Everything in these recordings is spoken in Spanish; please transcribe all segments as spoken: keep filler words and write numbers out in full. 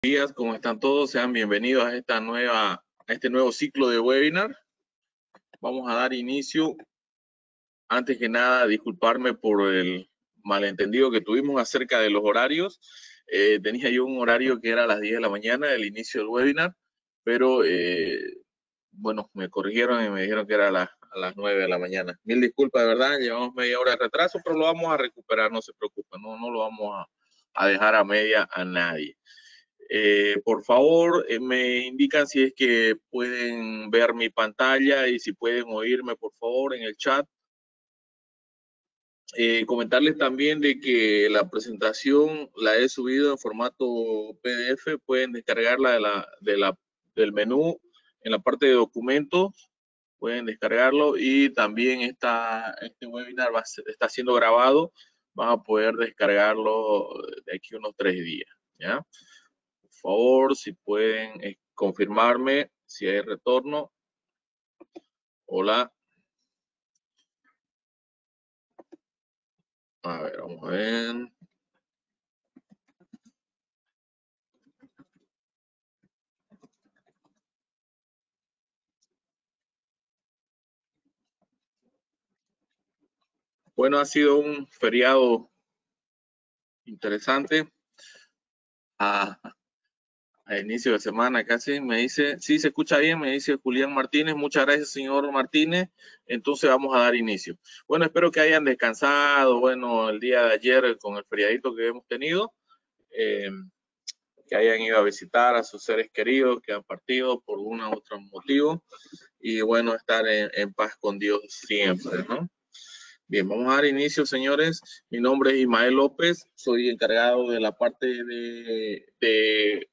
Días, ¿cómo están todos? Sean bienvenidos a esta nueva, a este nuevo ciclo de webinar. Vamos a dar inicio. Antes que nada, disculparme por el malentendido que tuvimos acerca de los horarios. Eh, tenía yo un horario que era a las diez de la mañana, el inicio del webinar, pero eh, bueno, me corrigieron y me dijeron que era a las, a las nueve de la mañana. Mil disculpas, de verdad, llevamos media hora de retraso, pero lo vamos a recuperar, no se preocupen, no, no lo vamos a, a dejar a media a nadie. Eh, por favor, eh, me indican si es que pueden ver mi pantalla y si pueden oírme, por favor, en el chat. Eh, comentarles también de que la presentación la he subido en formato P D F. Pueden descargarla de la, de la, del menú en la parte de documentos. Pueden descargarlo y también está, este webinar va a ser, está siendo grabado. Van a poder descargarlo de aquí a unos tres días, ¿ya? Por favor, si pueden eh, confirmarme si hay retorno. Hola. A ver, vamos a ver. Bueno, ha sido un feriado interesante. A, a inicio de semana casi me dice, sí, se escucha bien, me dice Julián Martínez. Muchas gracias, señor Martínez. Entonces vamos a dar inicio. Bueno, espero que hayan descansado, bueno, el día de ayer con el feriadito que hemos tenido. Eh, que hayan ido a visitar a sus seres queridos que han partido por uno u otro motivo. Y bueno, estar en, en paz con Dios siempre, ¿no? Bien, vamos a dar inicio, señores. Mi nombre es Ismael López, soy encargado de la parte de, de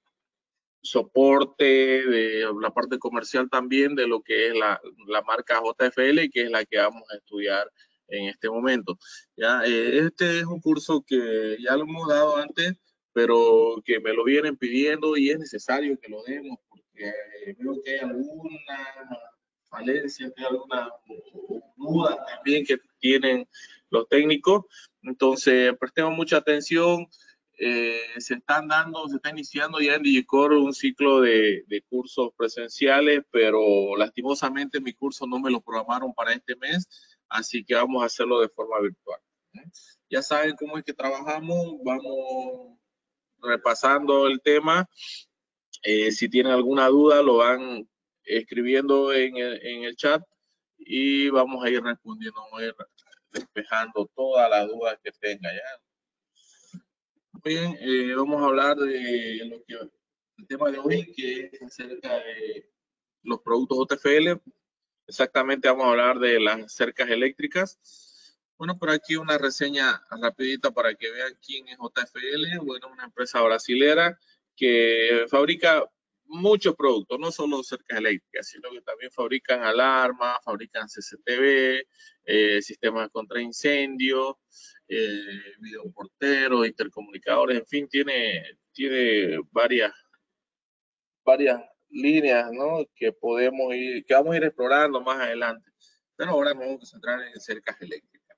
soporte, de la parte comercial también, de lo que es la, la marca J F L, que es la que vamos a estudiar en este momento. Ya, eh, este es un curso que ya lo hemos dado antes, pero que me lo vienen pidiendo y es necesario que lo demos porque veo que hay alguna falencia, que hay alguna duda también que tienen los técnicos. Entonces, prestemos mucha atención. Eh, se están dando, se está iniciando ya en Digicore un ciclo de, de cursos presenciales, pero lastimosamente mi curso no me lo programaron para este mes, así que vamos a hacerlo de forma virtual. ¿eh? Ya saben cómo es que trabajamos, vamos repasando el tema. Eh, si tienen alguna duda, lo van escribiendo en el, en el chat y vamos a ir respondiendo, vamos a ir despejando todas las dudas que tengan. ¿ya? Bien, eh, vamos a hablar de lo que el tema de hoy, que es acerca de los productos J F L. Exactamente, vamos a hablar de las cercas eléctricas. Bueno, por aquí una reseña rapidita para que vean quién es J F L. Bueno, una empresa brasilera que fabrica muchos productos, no solo cercas eléctricas, sino que también fabrican alarmas, fabrican C C T V, eh, sistemas contra incendio, eh, videoporteros, intercomunicadores, en fin, tiene, tiene varias, varias líneas, ¿no? Que podemos ir, que vamos a ir explorando más adelante. Pero ahora nos vamos a centrar en cercas eléctricas.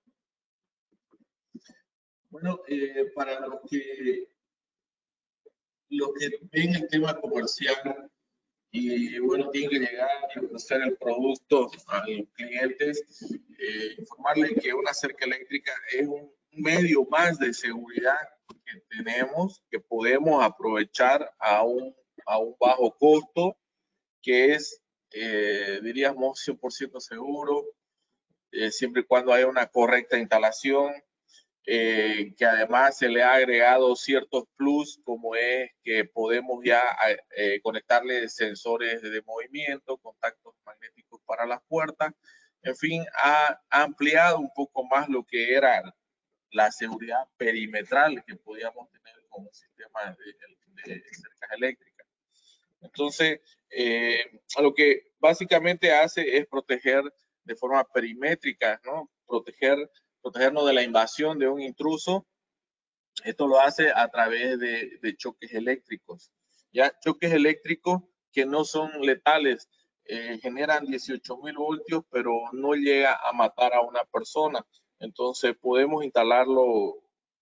Bueno, eh, para los que, los que ven el tema comercial y bueno, tienen que llegar y ofrecer el producto a los clientes, eh, informarles que una cerca eléctrica es un medio más de seguridad que tenemos, que podemos aprovechar a un, a un bajo costo, que es, eh, diríamos, cien por ciento seguro, eh, siempre y cuando haya una correcta instalación, eh, que además se le ha agregado ciertos plus, como es que podemos ya eh, conectarle sensores de movimiento, contactos magnéticos para las puertas, en fin, ha ampliado un poco más lo que era la seguridad perimetral que podíamos tener con un sistema de, de cercas eléctricas. Entonces, eh, lo que básicamente hace es proteger de forma perimétrica, ¿no? Proteger, protegernos de la invasión de un intruso. Esto lo hace a través de, de choques eléctricos. Ya choques eléctricos que no son letales, eh, generan dieciocho mil voltios, pero no llega a matar a una persona. Entonces podemos instalarlo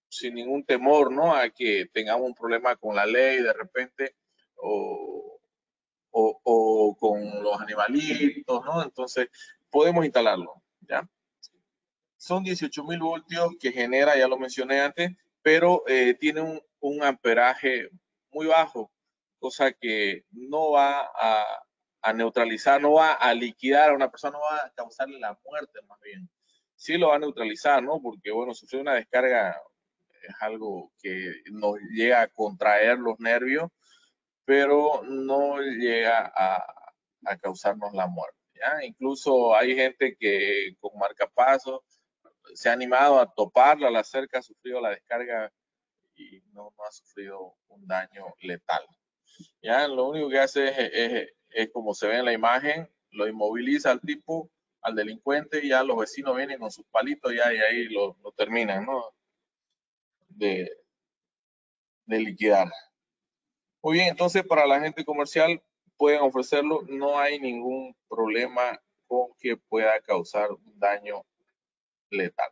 sin ningún temor, ¿no? A que tengamos un problema con la ley de repente o, o, o con los animalitos, ¿no? Entonces, podemos instalarlo, ¿ya? Son dieciocho mil voltios que genera, ya lo mencioné antes, pero eh, tiene un, un amperaje muy bajo, cosa que no va a, a neutralizar, no va a liquidar a una persona, no va a causarle la muerte más bien. Sí lo va a neutralizar, ¿no? Porque, bueno, sufrir una descarga es algo que nos llega a contraer los nervios, pero no llega a, a causarnos la muerte, ¿ya? Incluso hay gente que con marcapasos se ha animado a toparla, la cerca, ha sufrido la descarga y no, no ha sufrido un daño letal. Ya, lo único que hace es, es, es como se ve en la imagen, lo inmoviliza al tipo, al delincuente, y ya los vecinos vienen con sus palitos ya, y ahí lo, lo terminan, ¿no? De, de liquidar. Muy bien, entonces para la gente comercial pueden ofrecerlo, no hay ningún problema con que pueda causar un daño letal.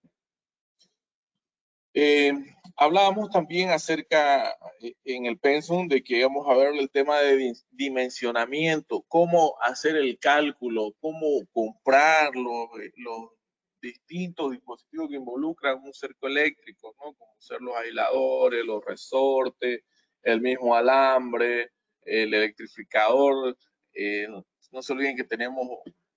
Eh, hablábamos también acerca eh, en el pensum de que íbamos a ver el tema de dimensionamiento, cómo hacer el cálculo, cómo comprar los, los distintos dispositivos que involucran un cerco eléctrico, ¿no? Como ser los aisladores, los resortes, el mismo alambre, el electrificador. Eh, no se olviden que tenemos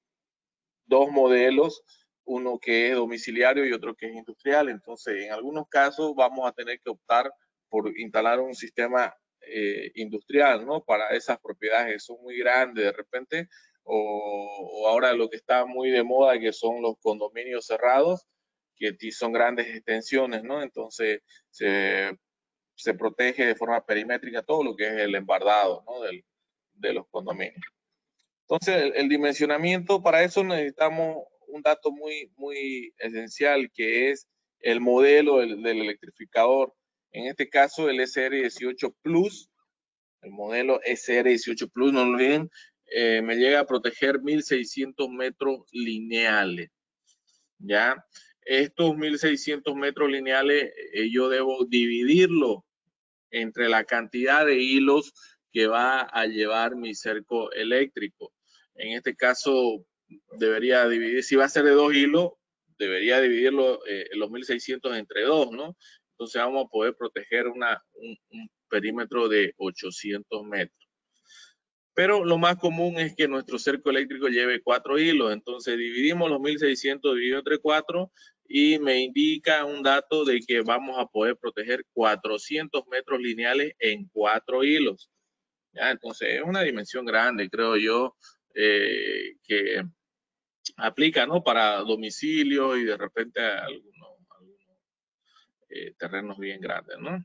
dos modelos, uno que es domiciliario y otro que es industrial. Entonces, en algunos casos vamos a tener que optar por instalar un sistema eh, industrial, ¿no? Para esas propiedades que son muy grandes de repente, o, o ahora lo que está muy de moda, que son los condominios cerrados, que son grandes extensiones, ¿no? Entonces, se, se protege de forma perimétrica todo lo que es el embardado, ¿no? Del, de los condominios. Entonces, el, el, dimensionamiento, para eso necesitamos un dato muy, muy esencial, que es el modelo del, del electrificador. En este caso, el S R dieciocho Plus, el modelo S R dieciocho Plus, no lo olviden, eh, me llega a proteger mil seiscientos metros lineales, ¿ya? Estos mil seiscientos metros lineales, eh, yo debo dividirlo entre la cantidad de hilos que va a llevar mi cerco eléctrico. En este caso, debería dividir, si va a ser de dos hilos, debería dividirlo eh, los mil seiscientos entre dos, ¿no? Entonces vamos a poder proteger una, un, un perímetro de ochocientos metros. Pero lo más común es que nuestro cerco eléctrico lleve cuatro hilos. Entonces dividimos los mil seiscientos dividido entre cuatro y me indica un dato de que vamos a poder proteger cuatrocientos metros lineales en cuatro hilos. ¿Ya? Entonces es una dimensión grande, creo yo, eh, que aplica, ¿no? Para domicilio y de repente algunos, algunos eh, terrenos bien grandes, ¿no?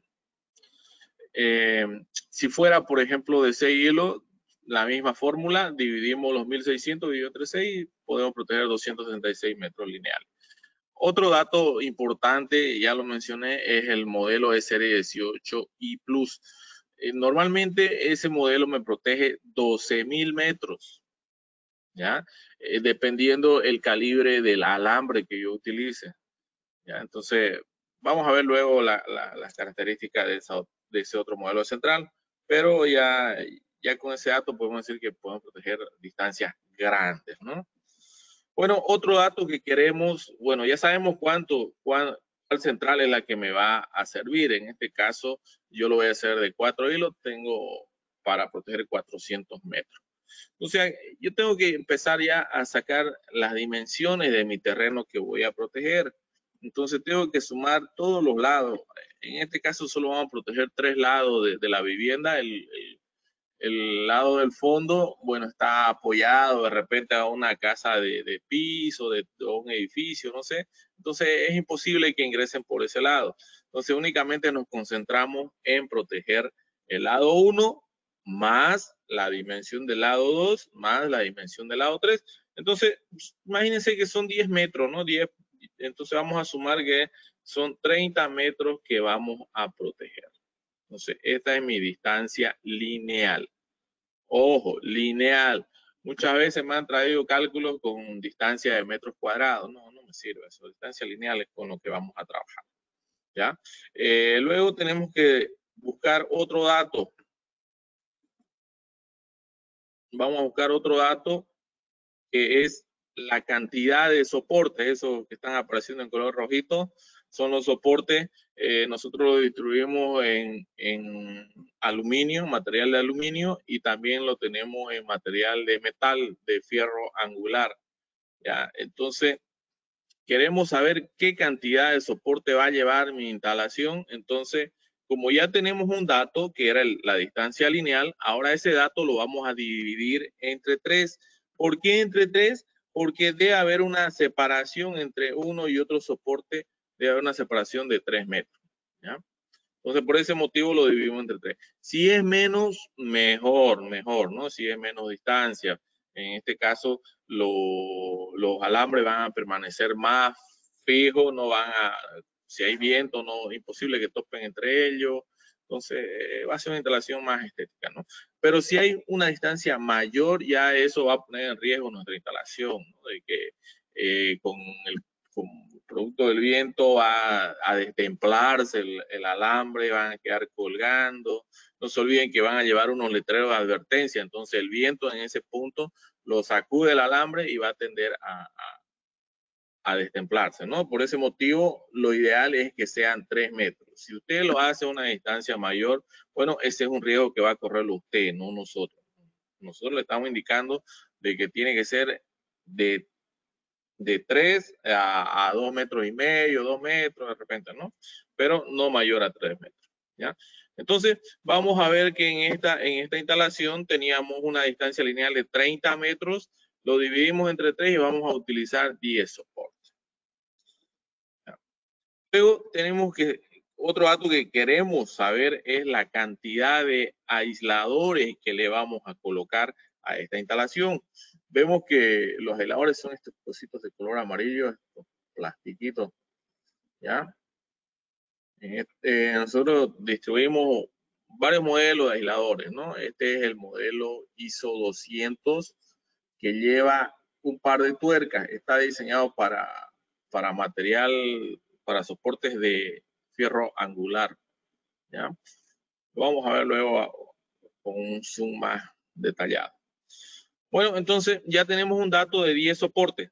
Eh, si fuera, por ejemplo, de seis hilos, la misma fórmula, dividimos los mil seiscientos dividido entre seis y podemos proteger doscientos sesenta y seis metros lineales. Otro dato importante, ya lo mencioné, es el modelo S R dieciocho I Plus. Eh, normalmente ese modelo me protege doce mil metros, ¿ya? Eh, dependiendo el calibre del alambre que yo utilice, ¿ya? Entonces, vamos a ver luego la, la, las características de, esa, de ese otro modelo central, pero ya, ya con ese dato podemos decir que podemos proteger distancias grandes, ¿no? Bueno, otro dato que queremos, bueno, ya sabemos cuánto, cuál, cuál central es la que me va a servir. En este caso, yo lo voy a hacer de cuatro hilos, tengo para proteger cuatrocientos metros. O sea, yo tengo que empezar ya a sacar las dimensiones de mi terreno que voy a proteger. Entonces tengo que sumar todos los lados. En este caso solo vamos a proteger tres lados de, de la vivienda. El, el, el, lado del fondo, bueno, está apoyado de repente a una casa de, de piso, de, de un edificio, no sé. Entonces es imposible que ingresen por ese lado. Entonces únicamente nos concentramos en proteger el lado uno más la dimensión del lado dos más la dimensión del lado tres. Entonces, imagínense que son diez metros, ¿no? diez, entonces vamos a sumar que son treinta metros que vamos a proteger. Entonces, esta es mi distancia lineal. Ojo, lineal. Muchas veces me han traído cálculos con distancia de metros cuadrados. No, no me sirve eso. Distancia lineal es con lo que vamos a trabajar. ¿ya? Eh, luego tenemos que buscar otro dato. Vamos a buscar otro dato que es la cantidad de soportes, esos que están apareciendo en color rojito, son los soportes. Eh, nosotros lo distribuimos en, en aluminio, material de aluminio, y también lo tenemos en material de metal, de fierro angular. ¿Ya? Entonces, queremos saber qué cantidad de soporte va a llevar mi instalación. Entonces, como ya tenemos un dato que era el, la distancia lineal, ahora ese dato lo vamos a dividir entre tres. ¿Por qué entre tres? Porque debe haber una separación entre uno y otro soporte, debe haber una separación de tres metros. ¿Ya? Entonces, por ese motivo lo dividimos entre tres. Si es menos, mejor, mejor, ¿no? Si es menos distancia. En este caso, lo, los alambres van a permanecer más fijos, no van a, si hay viento, no es imposible que topen entre ellos. Entonces, eh, va a ser una instalación más estética, ¿no? Pero si hay una distancia mayor, ya eso va a poner en riesgo nuestra instalación, ¿no? De que eh, con el con producto del viento va a destemplarse el, el alambre, van a quedar colgando. No se olviden que van a llevar unos letreros de advertencia, entonces el viento en ese punto lo sacude el alambre y va a tender a, a, a destemplarse, ¿no? Por ese motivo, lo ideal es que sean tres metros. Si usted lo hace a una distancia mayor, bueno, ese es un riesgo que va a correrlo usted, no nosotros. Nosotros le estamos indicando de que tiene que ser de de tres a, a dos metros y medio, dos metros de repente, ¿no? Pero no mayor a tres metros, ¿ya? Entonces, vamos a ver que en esta, en esta instalación teníamos una distancia lineal de treinta metros, lo dividimos entre tres y vamos a utilizar diez soportes. ¿Ya? Luego tenemos que, otro dato que queremos saber es la cantidad de aisladores que le vamos a colocar a esta instalación. Vemos que los aisladores son estos cositos de color amarillo, estos plastiquitos, ¿ya? Este, nosotros distribuimos varios modelos de aisladores, ¿no? Este es el modelo I S O doscientos que lleva un par de tuercas. Está diseñado para, para material, para soportes de fierro angular, ¿ya? Lo vamos a ver luego con un zoom más detallado. Bueno, entonces ya tenemos un dato de diez soportes.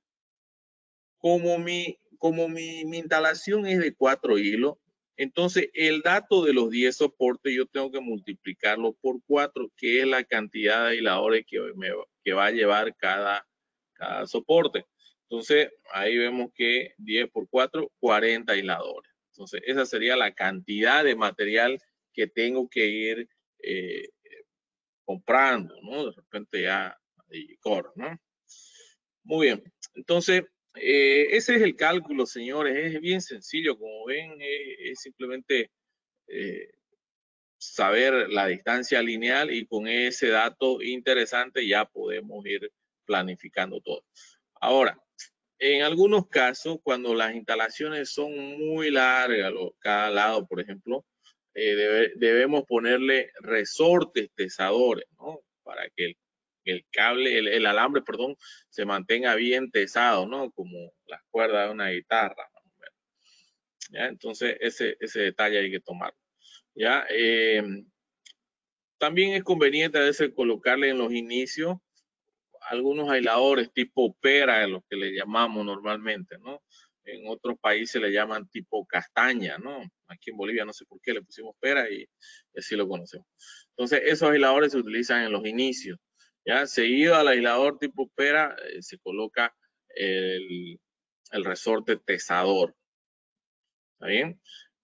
Como mi, como mi, mi instalación es de cuatro hilos, entonces el dato de los diez soportes yo tengo que multiplicarlo por cuatro, que es la cantidad de aisladores que, me, que va a llevar cada, cada soporte. Entonces ahí vemos que diez por cuatro, cuarenta aisladores. Entonces esa sería la cantidad de material que tengo que ir eh, comprando, ¿no? De repente ya y corro, ¿no? Muy bien. Entonces, eh, ese es el cálculo, señores. Es bien sencillo. Como ven, es, es simplemente eh, saber la distancia lineal y con ese dato interesante ya podemos ir planificando todo. Ahora, en algunos casos, cuando las instalaciones son muy largas, cada lado, por ejemplo, eh, debe, debemos ponerle resortes tesadores, ¿no? Para que el, el cable, el, el, alambre, perdón, se mantenga bien tesado, ¿no? Como las cuerdas de una guitarra, ¿no? ¿Ya? Entonces, ese, ese detalle hay que tomarlo. ¿Ya? Eh, también es conveniente a veces colocarle en los inicios algunos aisladores tipo pera, los que le llamamos normalmente, ¿no? En otros países le llaman tipo castaña, ¿no? Aquí en Bolivia no sé por qué le pusimos pera y, y así lo conocemos. Entonces, esos aisladores se utilizan en los inicios, ¿ya? Seguido al aislador tipo pera, eh, se coloca el, el resorte tesador, ¿está bien?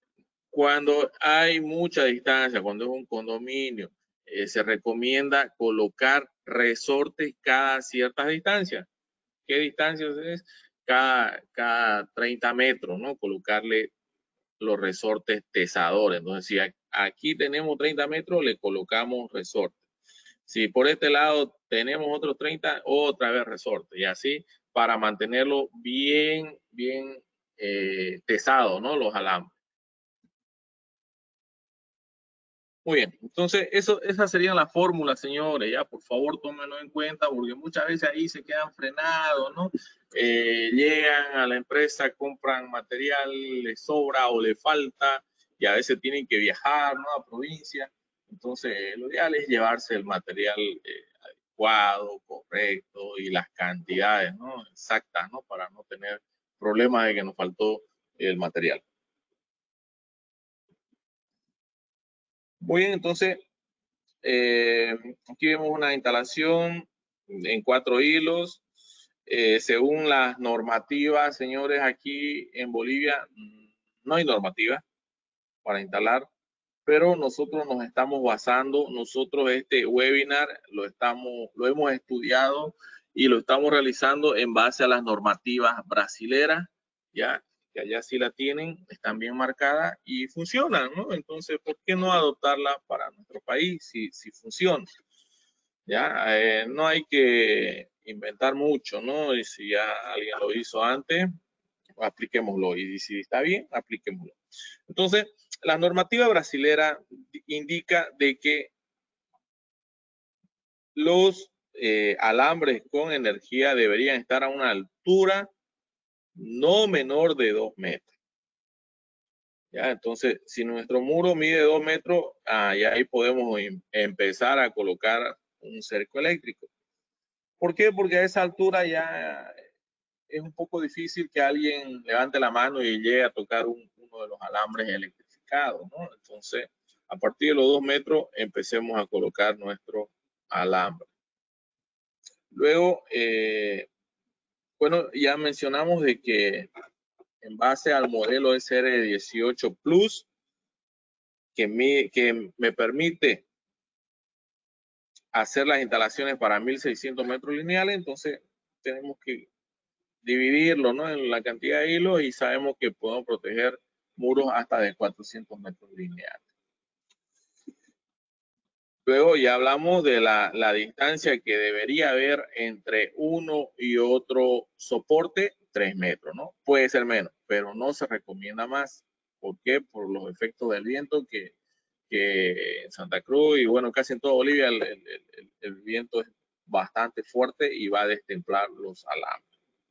Cuando hay mucha distancia, cuando es un condominio, eh, se recomienda colocar resortes cada cierta distancia. ¿Qué distancia es? Cada, cada treinta metros, ¿no? Colocarle los resortes tesadores. Entonces, si aquí tenemos treinta metros, le colocamos resortes. Si por este lado tenemos otros treinta, otra vez resorte. Y así para mantenerlo bien, bien eh, tesado, ¿no? Los alambres. Muy bien, entonces eso, esa sería la fórmula, señores, ya por favor tómenlo en cuenta porque muchas veces ahí se quedan frenados, ¿no? eh, llegan a la empresa, compran material, les sobra o les falta y a veces tienen que viajar, ¿no?, a provincia. Entonces, lo ideal es llevarse el material eh, adecuado, correcto y las cantidades, ¿no?, exactas, ¿no?, para no tener problemas de que nos faltó el material. Muy bien, entonces, eh, aquí vemos una instalación en cuatro hilos. Eh, según las normativas, señores, aquí en Bolivia no hay normativa para instalar, pero nosotros nos estamos basando, nosotros este webinar lo estamos, lo hemos estudiado y lo estamos realizando en base a las normativas brasileras, ya que allá sí la tienen, están bien marcadas y funcionan, ¿no? Entonces, ¿por qué no adoptarla para nuestro país si, si funciona? Ya, eh, no hay que inventar mucho, ¿no? Y si ya alguien lo hizo antes, apliquémoslo. Y si está bien, apliquémoslo. Entonces, la normativa brasilera indica de que los eh, alambres con energía deberían estar a una altura no menor de dos metros. ¿Ya? Entonces, si nuestro muro mide dos metros, ah, ya ahí podemos em empezar a colocar un cerco eléctrico. ¿Por qué? Porque a esa altura ya es un poco difícil que alguien levante la mano y llegue a tocar un, uno de los alambres electrificados, ¿no? Entonces, a partir de los dos metros, empecemos a colocar nuestro alambre. Luego, eh, bueno, ya mencionamos de que en base al modelo S R dieciocho Plus, que me, que me permite hacer las instalaciones para mil seiscientos metros lineales, entonces tenemos que dividirlo, ¿no?, en la cantidad de hilos y sabemos que podemos proteger muros hasta de cuatrocientos metros lineales. Luego ya hablamos de la, la distancia que debería haber entre uno y otro soporte, tres metros, ¿no? Puede ser menos, pero no se recomienda más. ¿Por qué? Por los efectos del viento que, que en Santa Cruz y bueno, casi en toda Bolivia el, el, el, el viento es bastante fuerte y va a destemplar los alambres.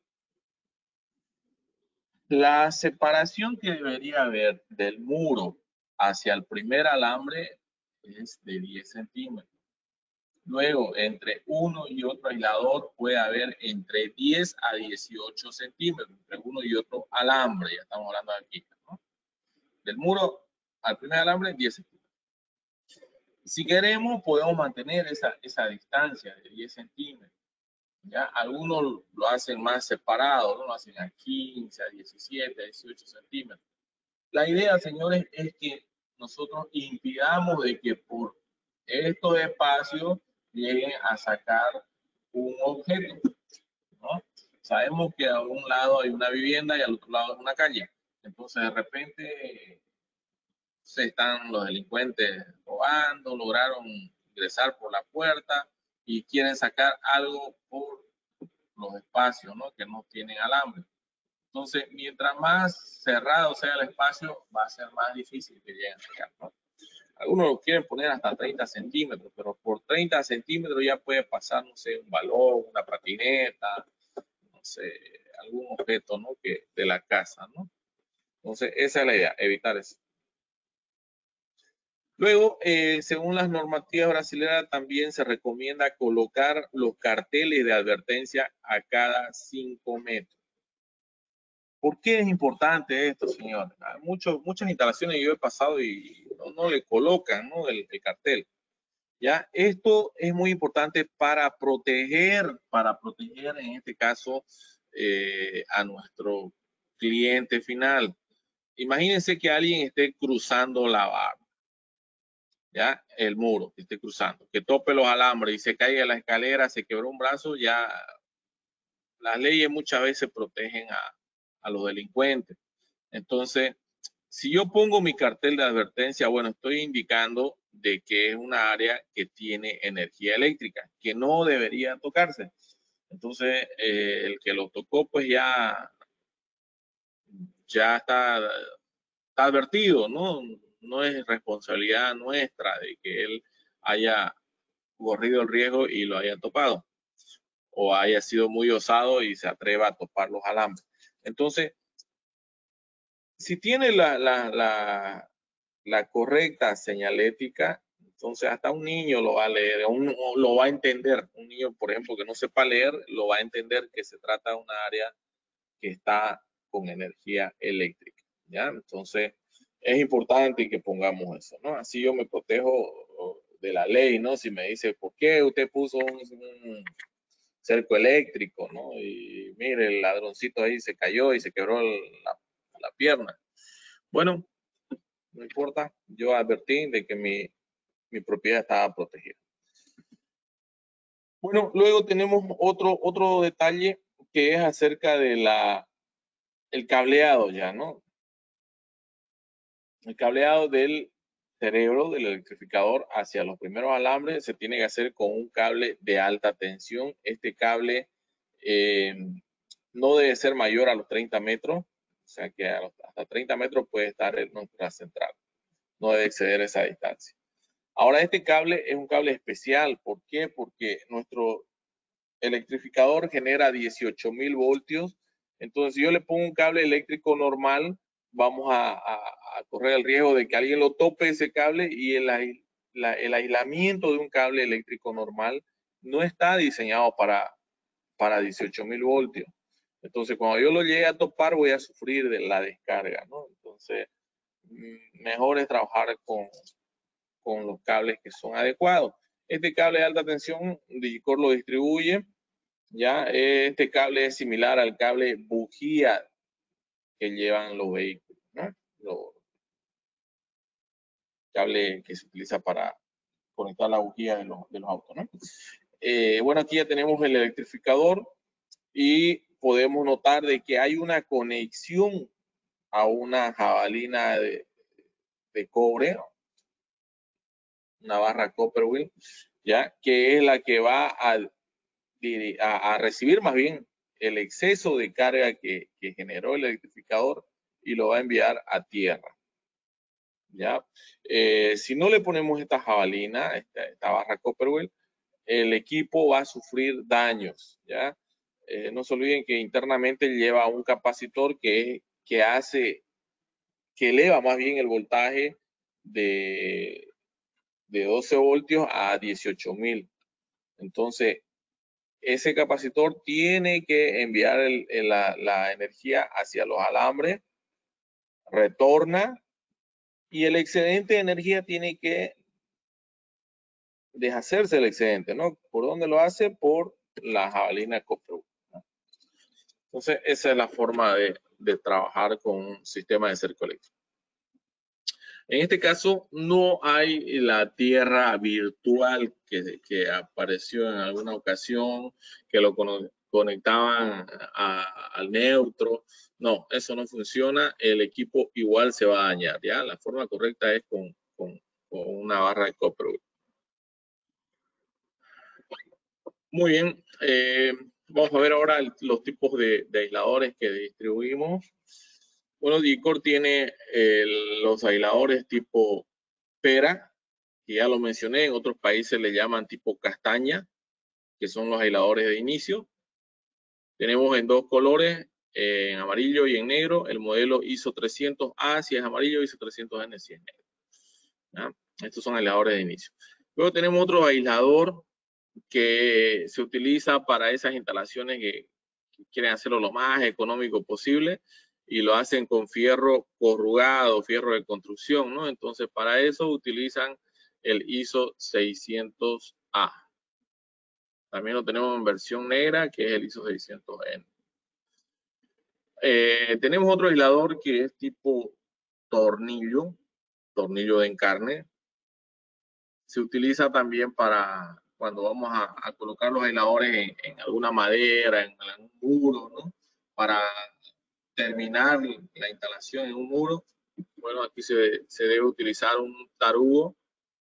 La separación que debería haber del muro hacia el primer alambre es de diez centímetros. Luego, entre uno y otro aislador puede haber entre diez a dieciocho centímetros, entre uno y otro alambre, ya estamos hablando de aquí, ¿no? Del muro al primer alambre, diez centímetros. Si queremos, podemos mantener esa, esa distancia de diez centímetros. ¿Ya? Algunos lo hacen más separado, ¿no? Lo hacen a quince, a diecisiete, a dieciocho centímetros. La idea, señores, es que nosotros impidamos de que por estos espacios lleguen a sacar un objeto, ¿no? Sabemos que a un lado hay una vivienda y al otro lado es una calle. Entonces, de repente, se están los delincuentes robando, lograron ingresar por la puerta y quieren sacar algo por los espacios, ¿no?, que no tienen alambre. Entonces, mientras más cerrado sea el espacio, va a ser más difícil que lleguen a sacar, ¿no? Algunos lo quieren poner hasta treinta centímetros, pero por treinta centímetros ya puede pasar, no sé, un balón, una patineta, no sé, algún objeto, ¿no?, que de la casa, ¿no? Entonces, esa es la idea, evitar eso. Luego, eh, según las normativas brasileñas, también se recomienda colocar los carteles de advertencia a cada cinco metros. ¿Por qué es importante esto, señor? Hay muchos, muchas instalaciones yo he pasado y no, no le colocan, ¿no?, el, el cartel. ¿Ya? Esto es muy importante para proteger, para proteger en este caso eh, a nuestro cliente final. Imagínense que alguien esté cruzando la barra, ¿ya?, el muro, que esté cruzando, que tope los alambres y se caiga en la escalera, se quebró un brazo, ya las leyes muchas veces protegen a, a los delincuentes. Entonces, si yo pongo mi cartel de advertencia, bueno, estoy indicando de que es una área que tiene energía eléctrica, que no debería tocarse. Entonces, eh, el que lo tocó, pues ya, ya está, está advertido, ¿no? No es responsabilidad nuestra de que él haya corrido el riesgo y lo haya topado. o haya sido muy osado y se atreva a topar los alambres. Entonces, si tiene la, la, la, la correcta señalética, entonces hasta un niño lo va a leer, un, lo va a entender. Un niño, por ejemplo, que no sepa leer, lo va a entender que se trata de una área que está con energía eléctrica, ¿ya? Entonces, es importante que pongamos eso, ¿no? Así yo me protejo de la ley, ¿no? Si me dice, ¿por qué usted puso un, un cerco eléctrico, ¿no? Y mire, el ladroncito ahí se cayó y se quebró la, la pierna. Bueno, no importa, yo advertí de que mi, mi propiedad estaba protegida. Bueno, luego tenemos otro, otro detalle que es acerca de la, el cableado ya, ¿no? El cableado del cerebro del electrificador hacia los primeros alambres se tiene que hacer con un cable de alta tensión. Este cable eh, no debe ser mayor a los treinta metros, o sea que a los, hasta treinta metros puede estar en nuestra central. No debe exceder esa distancia. Ahora, este cable es un cable especial. ¿Por qué? Porque nuestro electrificador genera dieciocho mil voltios. Entonces, si yo le pongo un cable eléctrico normal, vamos a, a, a correr el riesgo de que alguien lo tope ese cable y el, la, el aislamiento de un cable eléctrico normal no está diseñado para, para dieciocho mil voltios. Entonces, cuando yo lo llegue a topar, voy a sufrir de la descarga, ¿no? Entonces, mejor es trabajar con, con los cables que son adecuados. Este cable de alta tensión, Digicor lo distribuye. Ya, este cable es similar al cable bujía que llevan los vehículos, ¿no? Los cable que se utiliza para conectar la bujía de los, de los autos, ¿no? Eh, bueno, aquí ya tenemos el electrificador y podemos notar de que hay una conexión a una jabalina de, de cobre, una barra copper wheel, ya, que es la que va a, a, a recibir más bien el exceso de carga que, que generó el electrificador y lo va a enviar a tierra. ¿Ya? Eh, si no le ponemos esta jabalina, esta, esta barra Copperwell, el equipo va a sufrir daños. ¿Ya? Eh, no se olviden que internamente lleva un capacitor que, que hace, que eleva más bien el voltaje de, de doce voltios a dieciocho mil. Entonces, ese capacitor tiene que enviar el, el, la, la energía hacia los alambres, retorna y el excedente de energía tiene que deshacerse el excedente, ¿no? ¿Por dónde lo hace? Por la jabalina Copperwheel, ¿no? Entonces, esa es la forma de, de trabajar con un sistema de cerco eléctrico. En este caso, no hay la tierra virtual que, que apareció en alguna ocasión, que lo conectaban a, al neutro. No, eso no funciona. El equipo igual se va a dañar, ¿ya? La forma correcta es con, con, con una barra de Copperwheel. Muy bien. Eh, vamos a ver ahora el, los tipos de, de aisladores que distribuimos. Bueno, Digicor tiene eh, los aisladores tipo pera, que ya lo mencioné, en otros países le llaman tipo castaña, que son los aisladores de inicio. Tenemos en dos colores, eh, en amarillo y en negro, el modelo I S O trescientos A si es amarillo, I S O trescientos N si es negro. ¿Ya? Estos son aisladores de inicio. Luego tenemos otro aislador que se utiliza para esas instalaciones que, que quieren hacerlo lo más económico posible y lo hacen con fierro corrugado, fierro de construcción, ¿no? Entonces, para eso utilizan el I S O seiscientos A. También lo tenemos en versión negra, que es el I S O seiscientos N. Eh, tenemos otro aislador que es tipo tornillo, tornillo de encarne. Se utiliza también para cuando vamos a, a colocar los aisladores en, en alguna madera, en algún muro, ¿no? Para terminar la instalación en un muro. Bueno, aquí se, se debe utilizar un tarugo,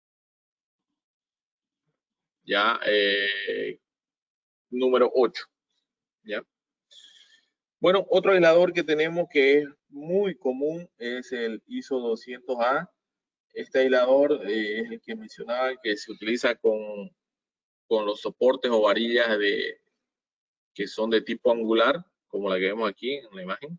ya, eh, número ocho, ¿ya? Bueno, otro aislador que tenemos que es muy común es el I S O doscientos A. Este aislador eh, es el que mencionaba, que se utiliza con, con los soportes o varillas de, que son de tipo angular, como la que vemos aquí en la imagen.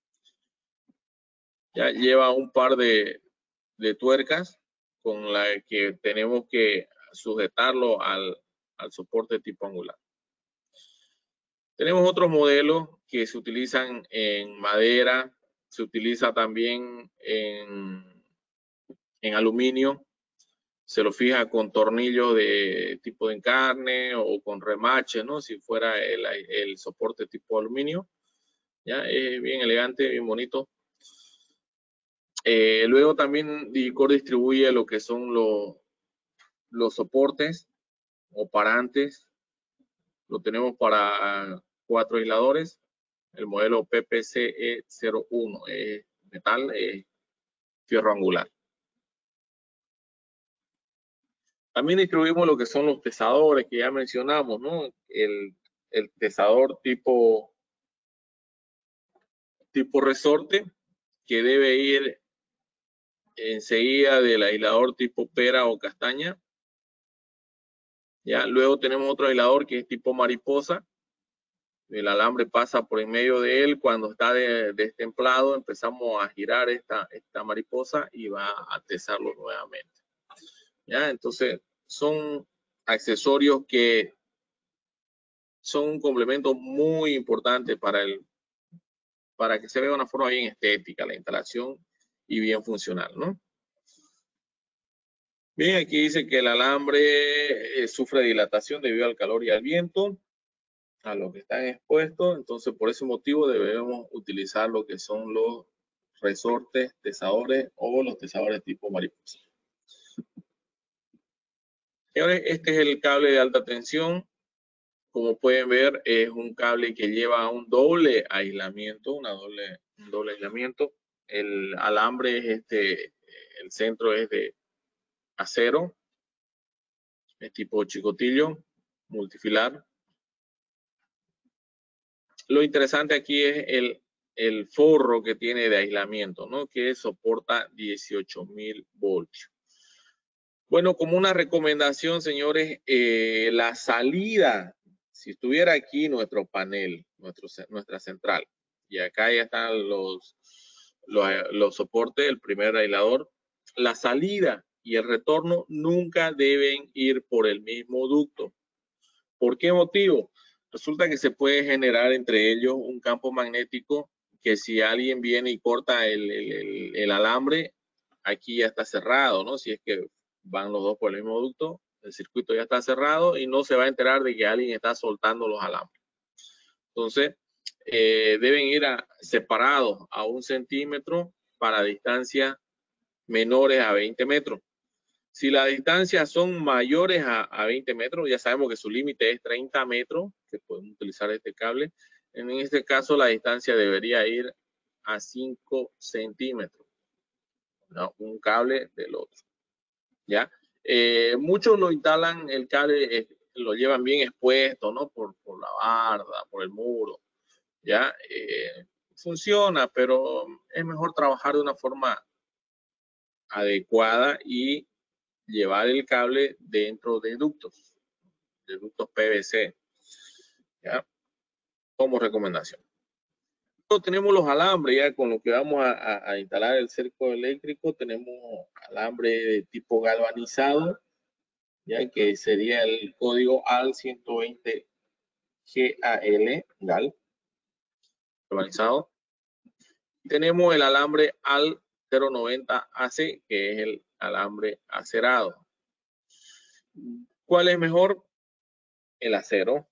Ya lleva un par de, de tuercas con la que tenemos que sujetarlo al, al soporte tipo angular. Tenemos otros modelos que se utilizan en madera, se utiliza también en, en aluminio. Se lo fija con tornillos de tipo de encarne o con remache, ¿no? Si fuera el, el soporte tipo aluminio. Ya es bien elegante, bien bonito. Eh, luego también Dicor distribuye lo que son los, los soportes o parantes. Lo tenemos para cuatro aisladores. El modelo P P C E cero uno es metal, es fierro angular. También distribuimos lo que son los tesadores que ya mencionamos, ¿no? El, el tesador tipo, tipo resorte que debe ir enseguida del aislador tipo pera o castaña. Ya, luego tenemos otro aislador que es tipo mariposa. El alambre pasa por en medio de él. Cuando está de, destemplado, empezamos a girar esta, esta mariposa y va a tesarlo nuevamente. ¿Ya? Entonces, son accesorios que son un complemento muy importante para, el, para que se vea de una forma bien estética la instalación y bien funcional, ¿no? Bien, aquí dice que el alambre eh, sufre dilatación debido al calor y al viento, a lo que están expuestos. Entonces, por ese motivo debemos utilizar lo que son los resortes, tesadores o los tesadores tipo mariposa. Señores, este es el cable de alta tensión. Como pueden ver, es un cable que lleva un doble aislamiento, una doble, un doble aislamiento. El alambre es este, el centro es de acero, es tipo chicotillo, multifilar. Lo interesante aquí es el, el forro que tiene de aislamiento, ¿no? Que soporta dieciocho mil voltios. Bueno, como una recomendación, señores, eh, la salida, si estuviera aquí nuestro panel, nuestro, nuestra central, y acá ya están los, los, los soportes, el primer aislador, la salida y el retorno nunca deben ir por el mismo ducto. ¿Por qué motivo? Resulta que se puede generar entre ellos un campo magnético que si alguien viene y corta el, el, el, el alambre, aquí ya está cerrado, ¿no? Si es que van los dos por el mismo ducto, el circuito ya está cerrado y no se va a enterar de que alguien está soltando los alambres. Entonces, eh, deben ir a, separados a un centímetro para distancias menores a veinte metros. Si las distancias son mayores a, a veinte metros, ya sabemos que su límite es treinta metros, que podemos utilizar este cable. En este caso, la distancia debería ir a cinco centímetros, ¿no? Un cable del otro. ¿Ya? Eh, muchos lo instalan, el cable eh, lo llevan bien expuesto, ¿no? Por, por la barda, por el muro, ¿ya? Eh, funciona, pero es mejor trabajar de una forma adecuada y llevar el cable dentro de ductos, de ductos P V C, ¿ya? Como recomendación. Luego tenemos los alambres, ya con lo que vamos a, a, a instalar el cerco eléctrico, tenemos alambre de tipo galvanizado, ya que sería el código A L ciento veinte G A L, GAL, galvanizado. Tenemos el alambre A L cero noventa A C, que es el alambre acerado. ¿Cuál es mejor? El acero.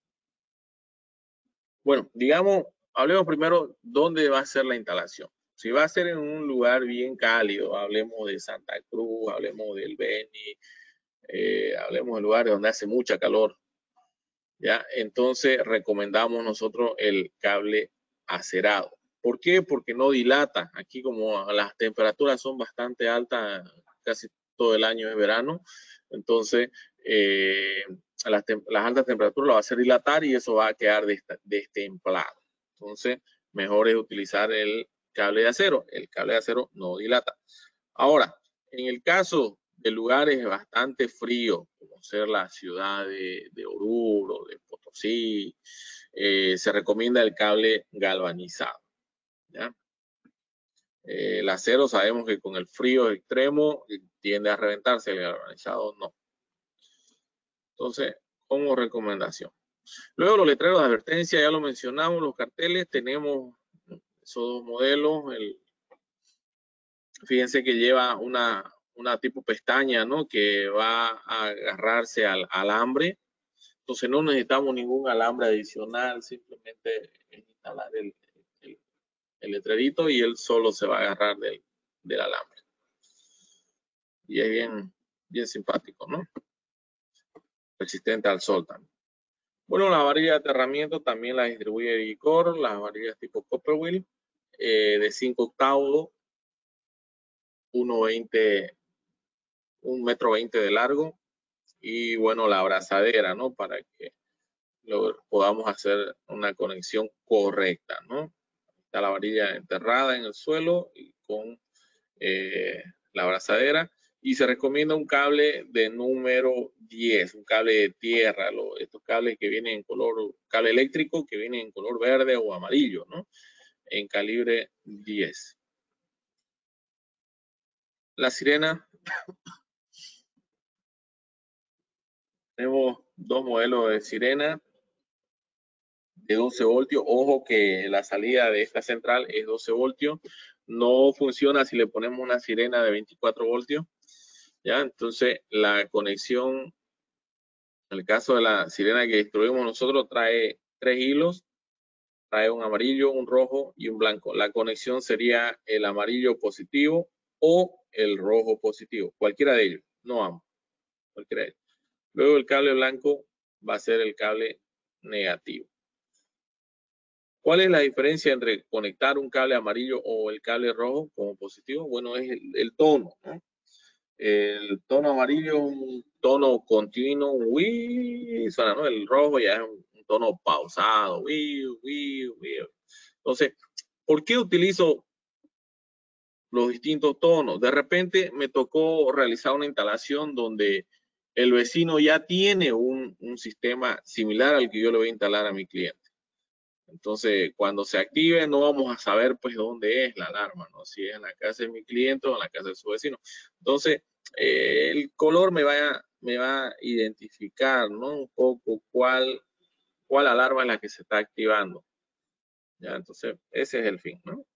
Bueno, digamos, hablemos primero dónde va a ser la instalación. Si va a ser en un lugar bien cálido, hablemos de Santa Cruz, hablemos del Beni, eh, hablemos de lugares donde hace mucha calor, ¿ya? Entonces recomendamos nosotros el cable acerado. ¿Por qué? Porque no dilata. Aquí como las temperaturas son bastante altas, casi todo el año es verano, entonces eh, las, las altas temperaturas lo va a hacer dilatar y eso va a quedar destemplado. Entonces, mejor es utilizar el cable de acero. El cable de acero no dilata. Ahora, en el caso de lugares bastante fríos, como ser la ciudad de, de Oruro, de Potosí, sí eh, se recomienda el cable galvanizado, ¿ya? Eh, el acero sabemos que con el frío extremo tiende a reventarse, el galvanizado no. Entonces, como recomendación. Luego los letreros de advertencia, ya lo mencionamos, los carteles, tenemos esos dos modelos. El, fíjense que lleva una, una tipo pestaña, ¿no? Que va a agarrarse al alambre. Entonces no necesitamos ningún alambre adicional, simplemente instalar el, el, el letrerito y él solo se va a agarrar del, del alambre. Y es bien, bien simpático, ¿no? Resistente al sol también. Bueno, la varilla de aterramiento también la distribuye Dicor, las varillas tipo Copperwheel, eh, de cinco octavos, uno veinte, un metro veinte de largo, y bueno, la abrazadera, ¿no? Para que lo, podamos hacer una conexión correcta, ¿no? Está la varilla enterrada en el suelo y con eh, la abrazadera. Y se recomienda un cable de número diez, un cable de tierra, lo, estos cables que vienen en color, cable eléctrico que vienen en color verde o amarillo, ¿no? En calibre diez. La sirena, tenemos dos modelos de sirena de doce voltios. Ojo que la salida de esta central es doce voltios. No funciona si le ponemos una sirena de veinticuatro voltios. ¿Ya? Entonces, la conexión, en el caso de la sirena que distribuimos nosotros, trae tres hilos. Trae un amarillo, un rojo y un blanco. La conexión sería el amarillo positivo o el rojo positivo. Cualquiera de ellos, no ambos. Cualquiera de ellos. Luego el cable blanco va a ser el cable negativo. ¿Cuál es la diferencia entre conectar un cable amarillo o el cable rojo como positivo? Bueno, es el, el tono, ¿no? El tono amarillo es un tono continuo, uy, suena, ¿no? El rojo ya es un, un tono pausado, uy, uy, uy. Entonces, ¿por qué utilizo los distintos tonos? De repente me tocó realizar una instalación donde el vecino ya tiene un, un sistema similar al que yo le voy a instalar a mi cliente. Entonces, cuando se active, no vamos a saber pues dónde es la alarma, ¿no? Si es en la casa de mi cliente o en la casa de su vecino. Entonces, eh, el color me va, a, me va a identificar, ¿no? Un poco cuál, cuál alarma es la que se está activando. ¿Ya? Entonces, ese es el fin, ¿no?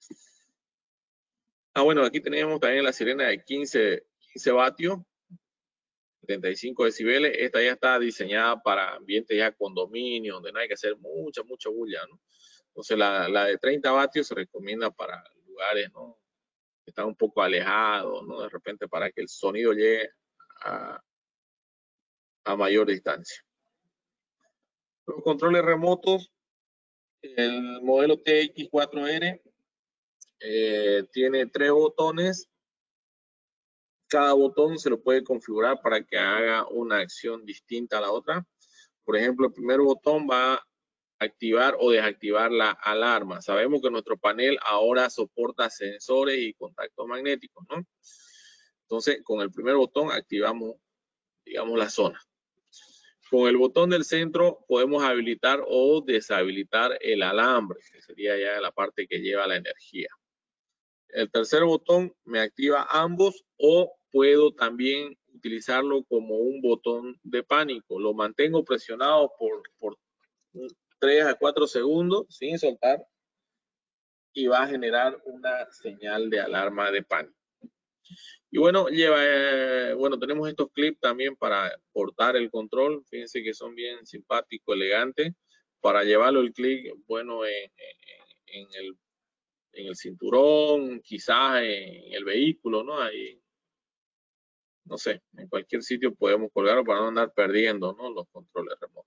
Ah, bueno, aquí tenemos también la sirena de quince, quince vatios, setenta y cinco decibeles. Esta ya está diseñada para ambientes ya condominio, donde no hay que hacer mucha, mucha bulla, ¿no? Entonces, la, la de treinta vatios se recomienda para lugares, ¿no? Que están un poco alejados, ¿no? De repente para que el sonido llegue a, a mayor distancia. Los controles remotos, el modelo T X cuatro R eh, tiene tres botones. Cada botón se lo puede configurar para que haga una acción distinta a la otra. Por ejemplo, el primer botón va a activar o desactivar la alarma. Sabemos que nuestro panel ahora soporta sensores y contactos magnéticos, ¿no? Entonces, con el primer botón activamos, digamos, la zona. Con el botón del centro podemos habilitar o deshabilitar el alambre, que sería ya la parte que lleva la energía. El tercer botón me activa ambos o puedo también utilizarlo como un botón de pánico. Lo mantengo presionado por, por tres a cuatro segundos sin soltar y va a generar una señal de alarma de pánico. Y bueno, lleva, eh, bueno, tenemos estos clips también para portar el control. Fíjense que son bien simpáticos, elegantes. Para llevarlo el clip, bueno, en, en, en, el, en el cinturón, quizás en el vehículo, ¿no? Ahí, no sé, en cualquier sitio podemos colgarlo para no andar perdiendo, ¿no? Los controles remotos.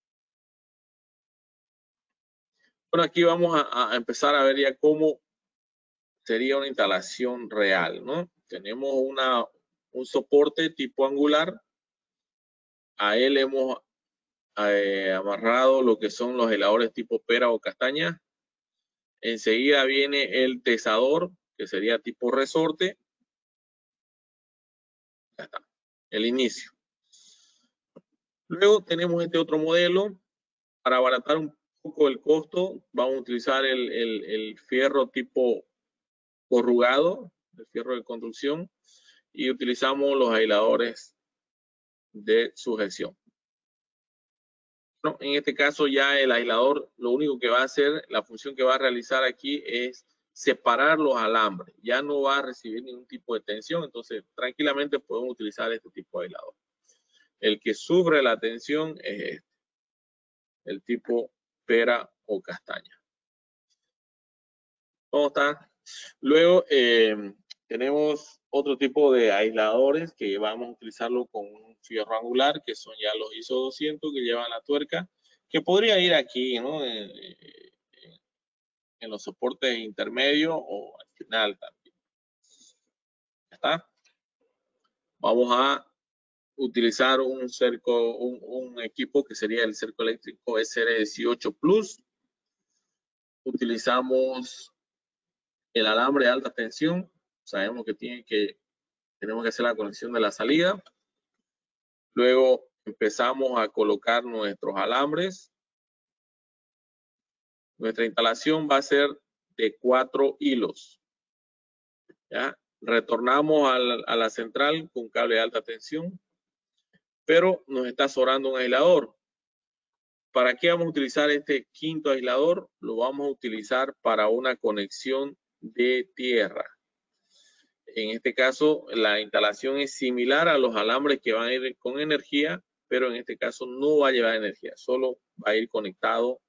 Bueno, aquí vamos a, a empezar a ver ya cómo sería una instalación real, ¿no? Tenemos una, un soporte tipo angular. A él hemos eh, amarrado lo que son los heladores tipo pera o castaña. Enseguida viene el tesador, que sería tipo resorte. Ya está, el inicio. Luego tenemos este otro modelo para abaratar un poco el costo, vamos a utilizar el, el, el fierro tipo corrugado, el fierro de construcción, y utilizamos los aisladores de sujeción. No, en este caso ya el aislador lo único que va a hacer, la función que va a realizar aquí es separar los alambres. Ya no va a recibir ningún tipo de tensión, entonces tranquilamente podemos utilizar este tipo de aislador. El que sufre la tensión es este, el tipo pera o castaña. ¿Cómo está? Luego eh, tenemos otro tipo de aisladores que vamos a utilizarlo con un fierro angular, que son ya los ISO doscientos que llevan la tuerca, que podría ir aquí, ¿no? En, en los soportes intermedios o al final también. ¿Ya está? Vamos a utilizar un cerco, un, un equipo que sería el cerco eléctrico S R dieciocho Plus. Utilizamos el alambre de alta tensión. Sabemos que tiene que tenemos que hacer la conexión de la salida. Luego empezamos a colocar nuestros alambres. Nuestra instalación va a ser de cuatro hilos. ¿Ya? Retornamos a la, a la central con cable de alta tensión, pero nos está sobrando un aislador. ¿Para qué vamos a utilizar este quinto aislador? Lo vamos a utilizar para una conexión de tierra. En este caso, la instalación es similar a los alambres que van a ir con energía, pero en este caso no va a llevar energía, solo va a ir conectado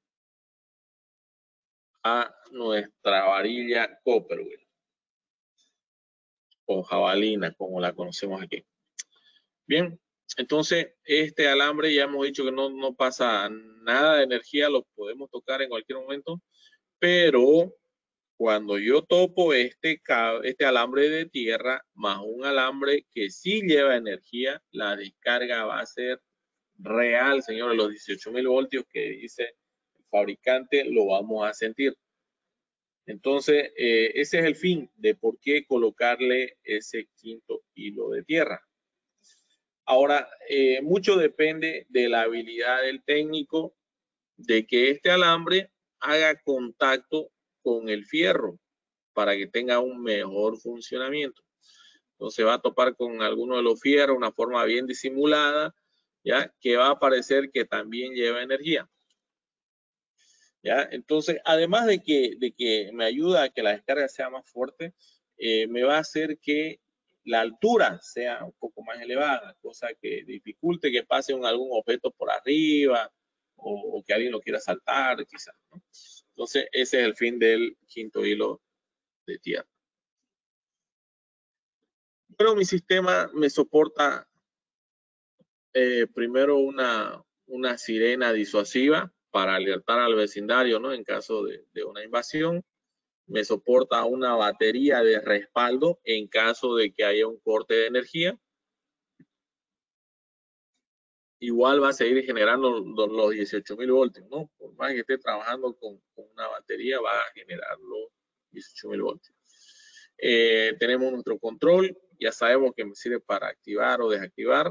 a nuestra varilla Copperwell o jabalina, como la conocemos aquí. Bien, entonces este alambre ya hemos dicho que no, no pasa nada de energía, lo podemos tocar en cualquier momento, pero cuando yo topo este, este alambre de tierra más un alambre que sí lleva energía, la descarga va a ser real, señores. Los dieciocho mil voltios que dice el fabricante lo vamos a sentir. Entonces, eh, ese es el fin de por qué colocarle ese quinto hilo de tierra. Ahora, eh, mucho depende de la habilidad del técnico de que este alambre haga contacto con el fierro para que tenga un mejor funcionamiento. Entonces va a topar con alguno de los fierros, una forma bien disimulada, ¿ya? Que va a parecer que también lleva energía. ¿Ya? Entonces, además de que, de que me ayuda a que la descarga sea más fuerte, eh, me va a hacer que la altura sea un poco más elevada, cosa que dificulte que pase un, algún objeto por arriba o, o que alguien lo quiera saltar, quizás, ¿no? Entonces, ese es el fin del quinto hilo de tierra. Bueno, mi sistema me soporta eh, primero una, una sirena disuasiva para alertar al vecindario, ¿no? En caso de, de una invasión. Me soporta una batería de respaldo en caso de que haya un corte de energía. Igual va a seguir generando los, los dieciocho mil voltios, ¿no? Por más que esté trabajando con, con una batería, va a generar los dieciocho mil voltios. Eh, tenemos nuestro control, ya sabemos que me sirve para activar o desactivar.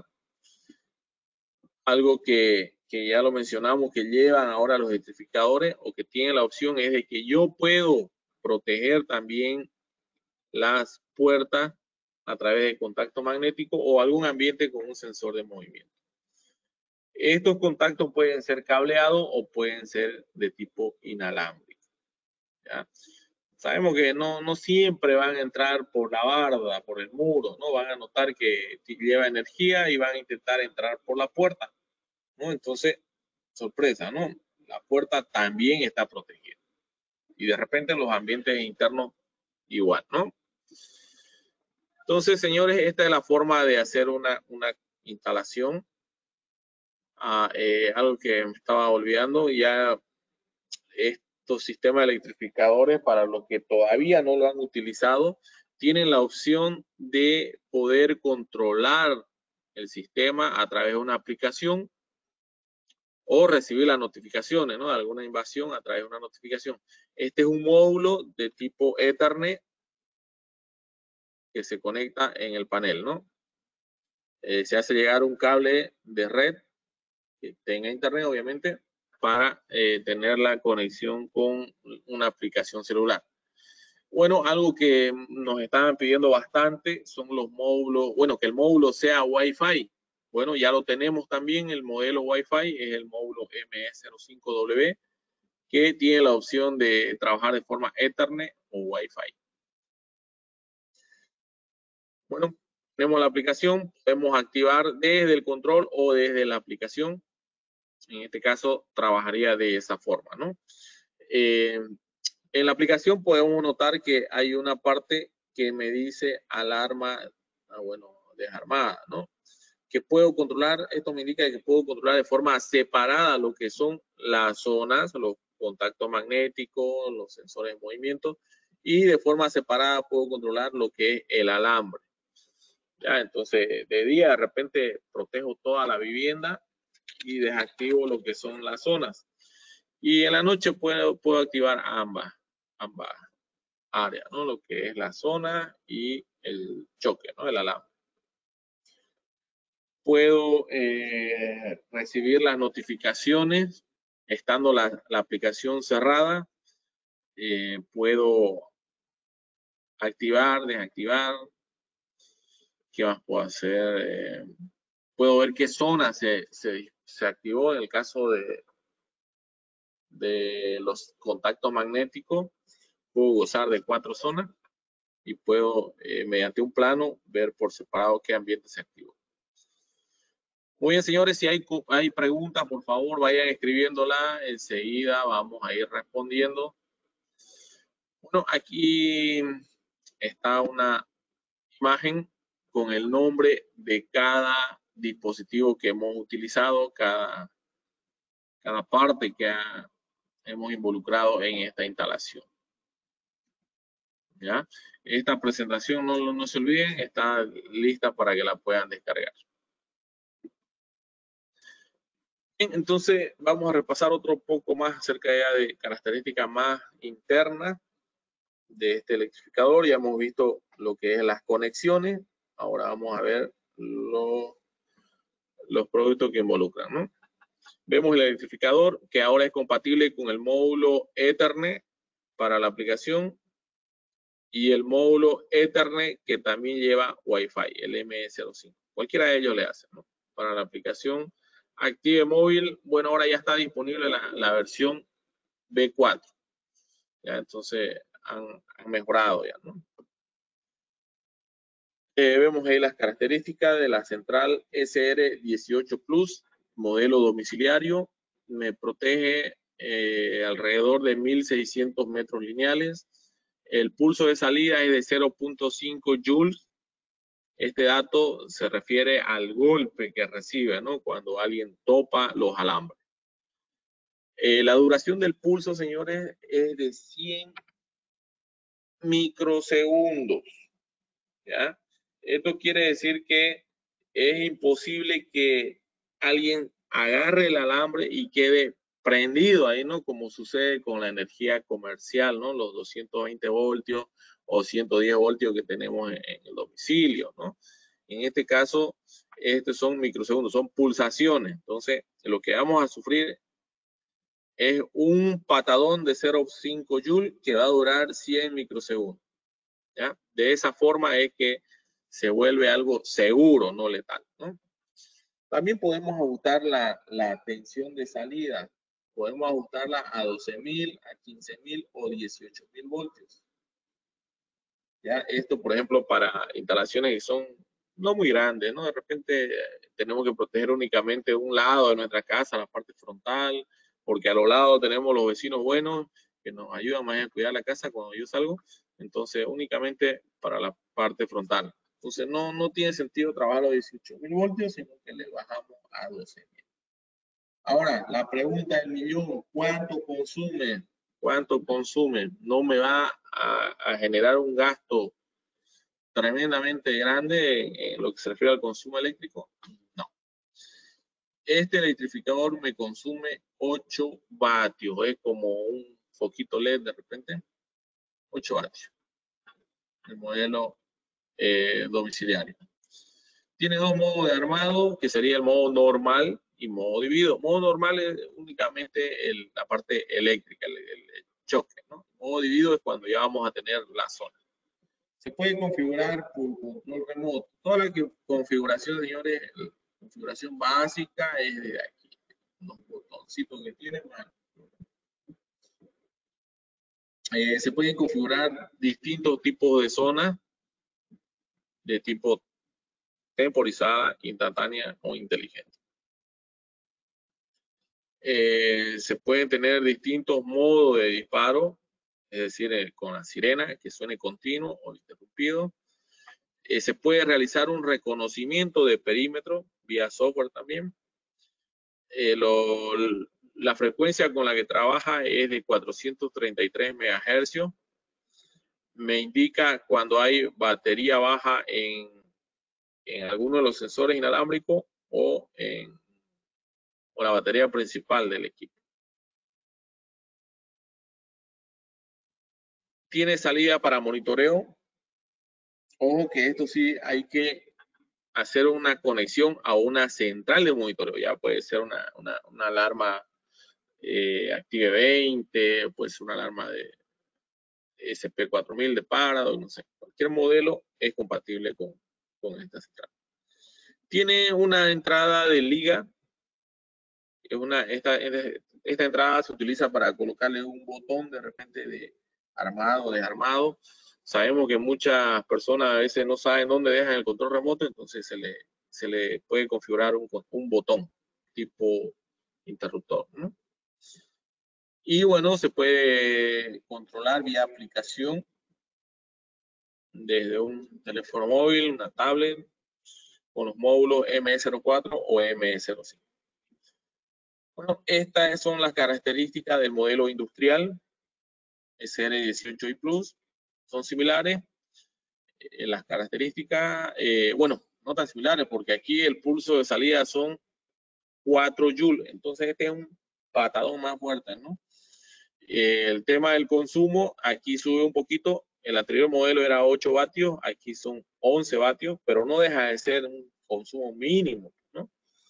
Algo que, que ya lo mencionamos, que llevan ahora los electrificadores o que tienen la opción es de que yo puedo proteger también las puertas a través de contacto magnético o algún ambiente con un sensor de movimiento. Estos contactos pueden ser cableados o pueden ser de tipo inalámbrico. ¿Ya? Sabemos que no, no siempre van a entrar por la barda, por el muro, ¿no? Van a notar que lleva energía y van a intentar entrar por la puerta, ¿no? Entonces, sorpresa, ¿no? La puerta también está protegida. Y de repente en los ambientes internos igual, ¿no? Entonces, señores, esta es la forma de hacer una, una instalación. Ah, eh, algo que me estaba olvidando, ya estos sistemas electrificadores, para los que todavía no lo han utilizado, tienen la opción de poder controlar el sistema a través de una aplicación o recibir las notificaciones, ¿no? De alguna invasión a través de una notificación. Este es un módulo de tipo Ethernet que se conecta en el panel, ¿no? Eh, se hace llegar un cable de red que tenga internet, obviamente, para eh, tener la conexión con una aplicación celular. Bueno, algo que nos estaban pidiendo bastante son los módulos, bueno, que el módulo sea Wi-Fi. Bueno, ya lo tenemos también, el modelo Wi-Fi es el módulo M E cero cinco W, que tiene la opción de trabajar de forma Ethernet o Wi-Fi. Bueno, tenemos la aplicación, podemos activar desde el control o desde la aplicación. En este caso, trabajaría de esa forma, ¿no? Eh, en la aplicación podemos notar que hay una parte que me dice alarma, ah, bueno, desarmada, ¿no? Que puedo controlar, esto me indica que puedo controlar de forma separada lo que son las zonas, los contactos magnéticos, los sensores de movimiento, y de forma separada puedo controlar lo que es el alambre. Ya, entonces, de día de repente protejo toda la vivienda y desactivo lo que son las zonas. Y en la noche puedo, puedo activar ambas, ambas áreas, ¿no? Lo que es la zona y el choque, ¿no? El alambre. Puedo eh, recibir las notificaciones estando la, la aplicación cerrada. Eh, puedo activar, desactivar. ¿Qué más puedo hacer? Eh, puedo ver qué zona se, se, se activó en el caso de, de los contactos magnéticos. Puedo gozar de cuatro zonas y puedo, eh, mediante un plano, ver por separado qué ambiente se activó. Muy bien, señores, si hay, hay preguntas, por favor, vayan escribiéndola. Enseguida vamos a ir respondiendo. Bueno, aquí está una imagen con el nombre de cada dispositivo que hemos utilizado, cada, cada parte que ha, hemos involucrado en esta instalación. ¿Ya? Esta presentación, no, no se olviden, está lista para que la puedan descargar. Bien, entonces vamos a repasar otro poco más acerca ya de características más internas de este electrificador. Ya hemos visto lo que es las conexiones. Ahora vamos a ver lo, los productos que involucran, ¿no? Vemos el electrificador que ahora es compatible con el módulo Ethernet para la aplicación y el módulo Ethernet que también lleva Wi-Fi, el M E cero cinco. Cualquiera de ellos le hace, ¿no? Para la aplicación Active Móvil, bueno, ahora ya está disponible la, la versión B cuatro. Ya, entonces han, han mejorado ya, ¿no? Eh, vemos ahí las características de la central S R dieciocho Plus, modelo domiciliario. Me protege eh, alrededor de mil seiscientos metros lineales. El pulso de salida es de cero punto cinco joules. Este dato se refiere al golpe que recibe, ¿no? Cuando alguien topa los alambres. Eh, la duración del pulso, señores, es de cien microsegundos. ¿Ya? Esto quiere decir que es imposible que alguien agarre el alambre y quede prendido ahí, ¿no? Como sucede con la energía comercial, ¿no? Los doscientos veinte voltios o ciento diez voltios que tenemos en, en el domicilio, ¿no? En este caso, estos son microsegundos, son pulsaciones. Entonces, lo que vamos a sufrir es un patadón de cero punto cinco joules que va a durar cien microsegundos. ¿Ya? De esa forma es que se vuelve algo seguro, no letal, ¿no? También podemos ajustar la, la tensión de salida. Podemos ajustarla a doce mil, a quince mil o dieciocho mil voltios. ¿Ya? Esto, por ejemplo, para instalaciones que son no muy grandes, ¿no? De repente eh, tenemos que proteger únicamente un lado de nuestra casa, la parte frontal, porque a los lados tenemos los vecinos buenos que nos ayudan más a cuidar la casa cuando yo salgo. Entonces, únicamente para la parte frontal. Entonces, no, no tiene sentido trabajar los dieciocho mil voltios, sino que le bajamos a doce mil. Ahora, la pregunta del millón, ¿cuánto consume? ¿Cuánto consume? No me va a, a generar un gasto tremendamente grande en, en lo que se refiere al consumo eléctrico. No. Este electrificador me consume ocho vatios. Es como un foquito L E D de repente. ocho vatios. El modelo eh, domiciliario. Tiene dos modos de armado, que sería el modo normal, y modo dividido. Modo normal es únicamente el, la parte eléctrica, el, el, el choque, ¿no? Modo dividido es cuando ya vamos a tener la zona. Se puede configurar por control remoto. Toda la que, configuración, señores, la configuración básica es de aquí. Los botoncitos que tienen. Eh, se pueden configurar distintos tipos de zonas de tipo temporizada, instantánea o inteligente. Eh, se pueden tener distintos modos de disparo, es decir, eh, con la sirena, que suene continuo o interrumpido. Eh, se puede realizar un reconocimiento de perímetro vía software también. Eh, lo, la frecuencia con la que trabaja es de cuatrocientos treinta y tres megahercios. Me indica cuando hay batería baja en, en alguno de los sensores inalámbricos o en o la batería principal del equipo. Tiene salida para monitoreo. Ojo que esto sí hay que hacer una conexión a una central de monitoreo. Ya puede ser una, una, una alarma eh, Active veinte, puede ser una alarma de S P cuatro mil de Paradox, no sé. Cualquier modelo es compatible con, con esta central. Tiene una entrada de liga. Es una, esta, esta entrada se utiliza para colocarle un botón de repente de armado o desarmado. Sabemos que muchas personas a veces no saben dónde dejan el control remoto, entonces se le, se le puede configurar un, un botón tipo interruptor, ¿no? Y bueno, se puede controlar vía aplicación desde un teléfono móvil, una tablet, con los módulos M E cero cuatro o M E cero cinco. Bueno, estas son las características del modelo industrial S R dieciocho i Plus. Son similares. Eh, las características, eh, bueno, no tan similares porque aquí el pulso de salida son cuatro joules. Entonces este es un patadón más fuerte, ¿no? Eh, el tema del consumo, aquí sube un poquito. El anterior modelo era ocho vatios, aquí son once vatios, pero no deja de ser un consumo mínimo, ¿no?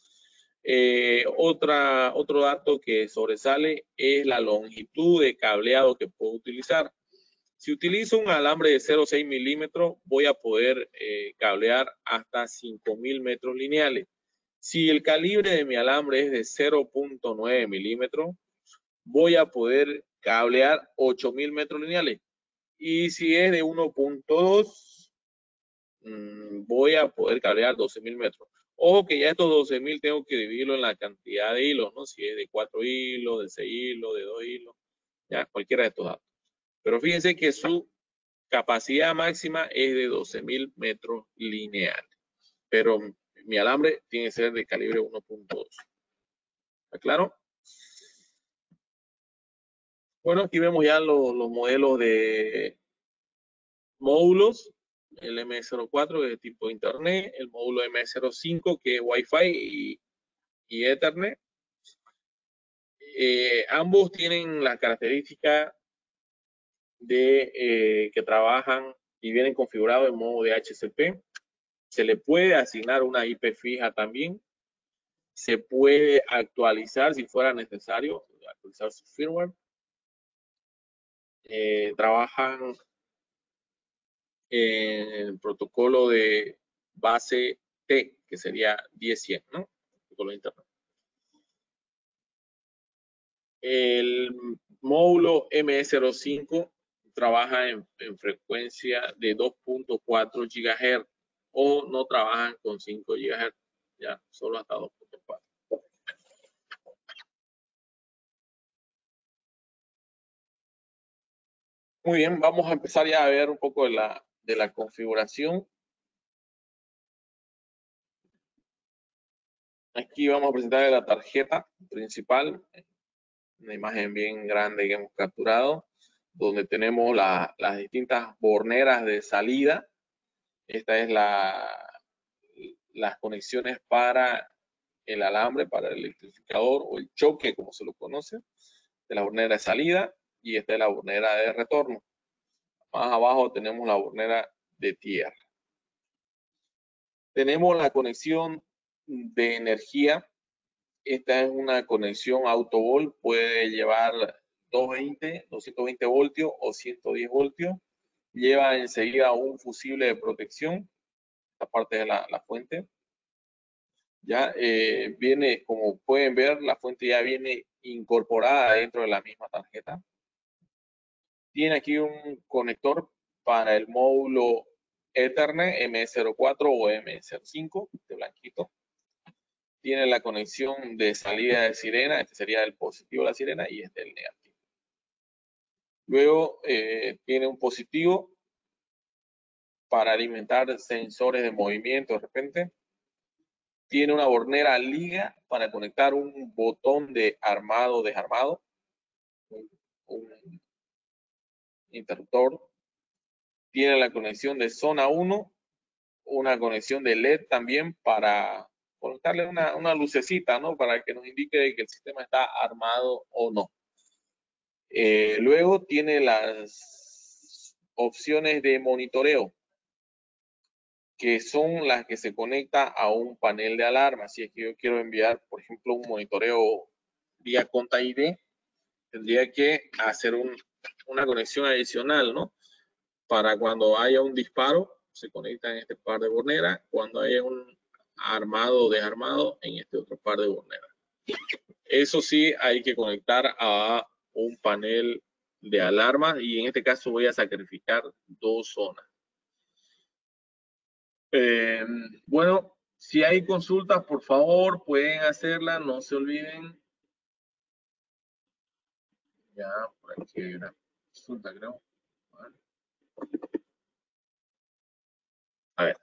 Eh, otra, otro dato que sobresale es la longitud de cableado que puedo utilizar. Si utilizo un alambre de cero punto seis milímetros, voy a poder eh, cablear hasta cinco mil metros lineales. Si el calibre de mi alambre es de cero punto nueve milímetros, voy a poder cablear ocho mil metros lineales. Y si es de uno punto dos, mmm, voy a poder cablear doce mil metros. Ojo que ya estos doce mil tengo que dividirlo en la cantidad de hilos, ¿no? Si es de cuatro hilos, de seis hilos, de dos hilos, ya cualquiera de estos datos. Pero fíjense que su capacidad máxima es de doce mil metros lineales. Pero mi alambre tiene que ser de calibre uno punto dos. ¿Está claro? Bueno, aquí vemos ya los, los modelos de módulos. El M E cero cuatro que es de tipo internet, el módulo M E cero cinco que es Wi-Fi y, y Ethernet. Eh, ambos tienen la característica de eh, que trabajan y vienen configurados en modo de H C P. Se le puede asignar una I P fija también. Se puede actualizar si fuera necesario, actualizar su firmware. Eh, trabajan en el protocolo de base T, que sería diez cien, ¿no? Protocolo de internet. El módulo M E cero cinco trabaja en, en frecuencia de dos punto cuatro gigahertz o no trabajan con cinco gigahertz, ya solo hasta dos punto cuatro. Muy bien, vamos a empezar ya a ver un poco de la, de la configuración. Aquí vamos a presentar la tarjeta principal, una imagen bien grande que hemos capturado, donde tenemos la, las distintas borneras de salida. Esta es la, las conexiones para el alambre, para el electrificador o el choque, como se lo conoce, de la bornera de salida, y esta es la bornera de retorno. Más abajo tenemos la bornera de tierra. Tenemos la conexión de energía esta es una conexión autovolt, puede llevar doscientos veinte, doscientos veinte voltios o ciento diez voltios. Lleva enseguida un fusible de protección, esta parte de la, la fuente. Ya eh, viene, como pueden ver, la fuente ya viene incorporada dentro de la misma tarjeta. Tiene aquí un conector para el módulo Ethernet M cero cuatro o M cero cinco de blanquito. Tiene la conexión de salida de sirena, este sería el positivo de la sirena y este el negativo. Luego eh, tiene un positivo para alimentar sensores de movimiento de repente. Tiene una bornera liga para conectar un botón de armado desarmado, un, un interruptor. Tiene la conexión de zona uno, una conexión de L E D también para colocarle una, una lucecita, ¿no? Para que nos indique que el sistema está armado o no. Eh, luego tiene las opciones de monitoreo, que son las que se conecta a un panel de alarma. Si es que yo quiero enviar, por ejemplo, un monitoreo vía Conta I D, tendría que hacer un, una conexión adicional, ¿no? Para cuando haya un disparo, se conecta en este par de borneras. Cuando haya un armado o desarmado, en este otro par de borneras. Eso sí, hay que conectar a un panel de alarma y en este caso voy a sacrificar dos zonas. Eh, bueno, si hay consultas, por favor, pueden hacerlas, no se olviden. Ya, por aquí hay una consulta, creo. A ver.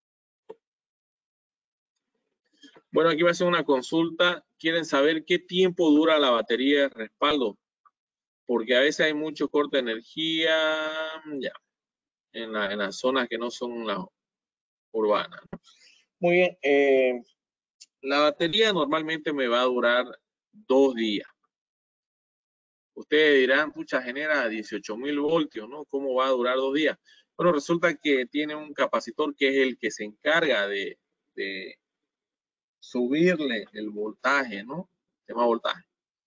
Bueno, aquí va a ser una consulta. Quieren saber qué tiempo dura la batería de respaldo, porque a veces hay mucho corte de energía, ya, en, la, en las zonas que no son las urbanas. Muy bien, eh, la batería normalmente me va a durar dos días. Ustedes dirán, pucha, genera dieciocho mil voltios, ¿no? ¿Cómo va a durar dos días? Bueno, resulta que tiene un capacitor que es el que se encarga de, de subirle el voltaje, ¿no? Se llama voltaje.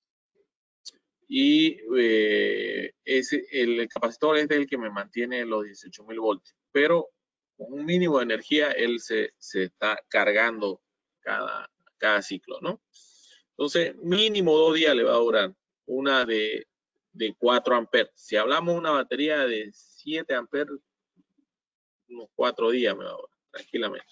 Y eh, ese, el capacitor es el que me mantiene los dieciocho mil voltios. Pero con un mínimo de energía, él se, se está cargando cada, cada ciclo, ¿no? Entonces, mínimo dos días le va a durar. Una de, de cuatro amperes. Si hablamos de una batería de siete amperes, unos cuatro días me va a durar, tranquilamente.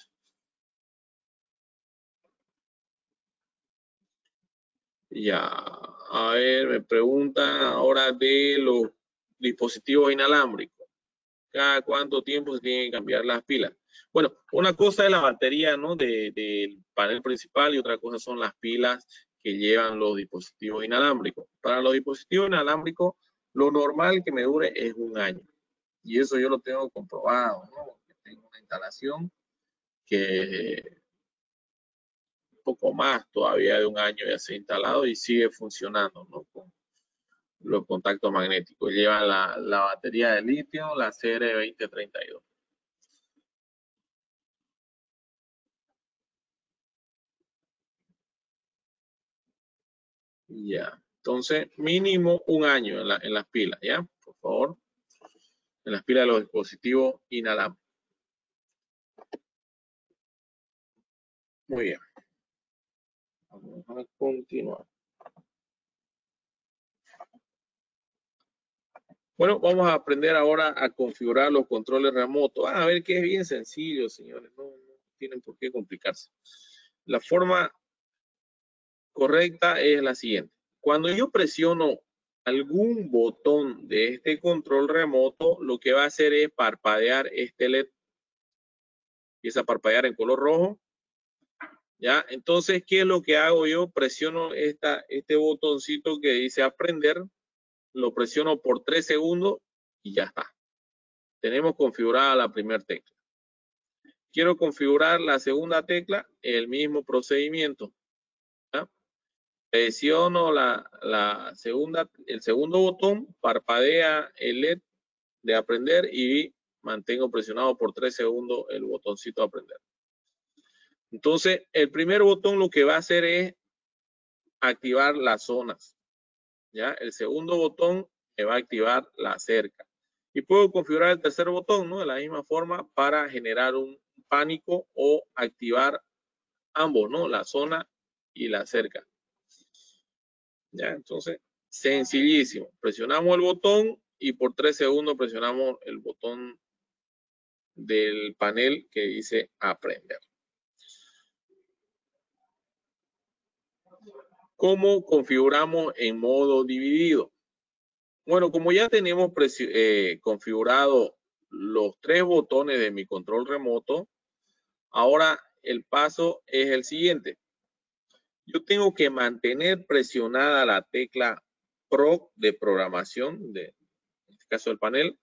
Ya, a ver, me preguntan ahora de los dispositivos inalámbricos. ¿Cada cuánto tiempo se tienen que cambiar las pilas? Bueno, una cosa es la batería, ¿no? De, del panel principal y otra cosa son las pilas que llevan los dispositivos inalámbricos. Para los dispositivos inalámbricos, lo normal que me dure es un año. Y eso yo lo tengo comprobado, ¿no? Tengo una instalación que un poco más todavía de un año ya se ha instalado y sigue funcionando, ¿no? Con los contactos magnéticos. Lleva la, la batería de litio, la C R veinte treinta y dos. Ya, entonces mínimo un año en, la, en las pilas, ¿ya? Por favor, en las pilas de los dispositivos inalámbricos. Muy bien. Vamos a continuar. Bueno, vamos a aprender ahora a configurar los controles remotos. Van a ver que es bien sencillo, señores. No, no tienen por qué complicarse. La forma correcta es la siguiente. Cuando yo presiono algún botón de este control remoto, lo que va a hacer es parpadear este L E D. Empieza a parpadear en color rojo. ¿Ya? Entonces, ¿qué es lo que hago yo? Presiono esta, este botoncito que dice aprender, lo presiono por tres segundos y ya está. Tenemos configurada la primera tecla. Quiero configurar la segunda tecla, el mismo procedimiento. ¿Ya? Presiono la, la segunda, el segundo botón, parpadea el L E D de aprender y mantengo presionado por tres segundos el botoncito aprender. Entonces, el primer botón lo que va a hacer es activar las zonas. ¿Ya? El segundo botón me va a activar la cerca. Y puedo configurar el tercer botón, ¿no? De la misma forma para generar un pánico o activar ambos, ¿no? La zona y la cerca. ¿Ya? Entonces, sencillísimo. Presionamos el botón y por tres segundos presionamos el botón del panel que dice aprender. ¿Cómo configuramos en modo dividido? Bueno, como ya tenemos eh, configurado los tres botones de mi control remoto, ahora el paso es el siguiente. Yo tengo que mantener presionada la tecla Pro de programación, de, en este caso el panel,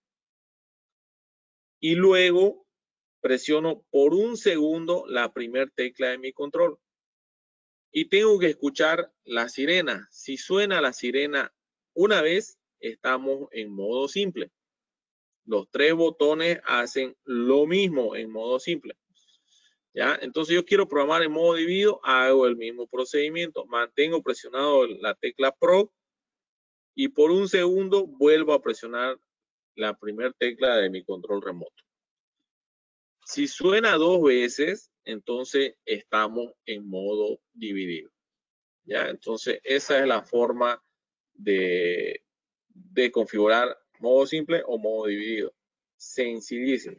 y luego presiono por un segundo la primera tecla de mi control. Y tengo que escuchar la sirena. Si suena la sirena una vez, estamos en modo simple. Los tres botones hacen lo mismo en modo simple. ¿Ya? Entonces yo quiero programar en modo dividido, hago el mismo procedimiento. Mantengo presionado la tecla Pro y por un segundo vuelvo a presionar la primera tecla de mi control remoto. Si suena dos veces, entonces estamos en modo dividido. ¿Ya? Entonces esa es la forma de, de configurar modo simple o modo dividido. Sencillísimo.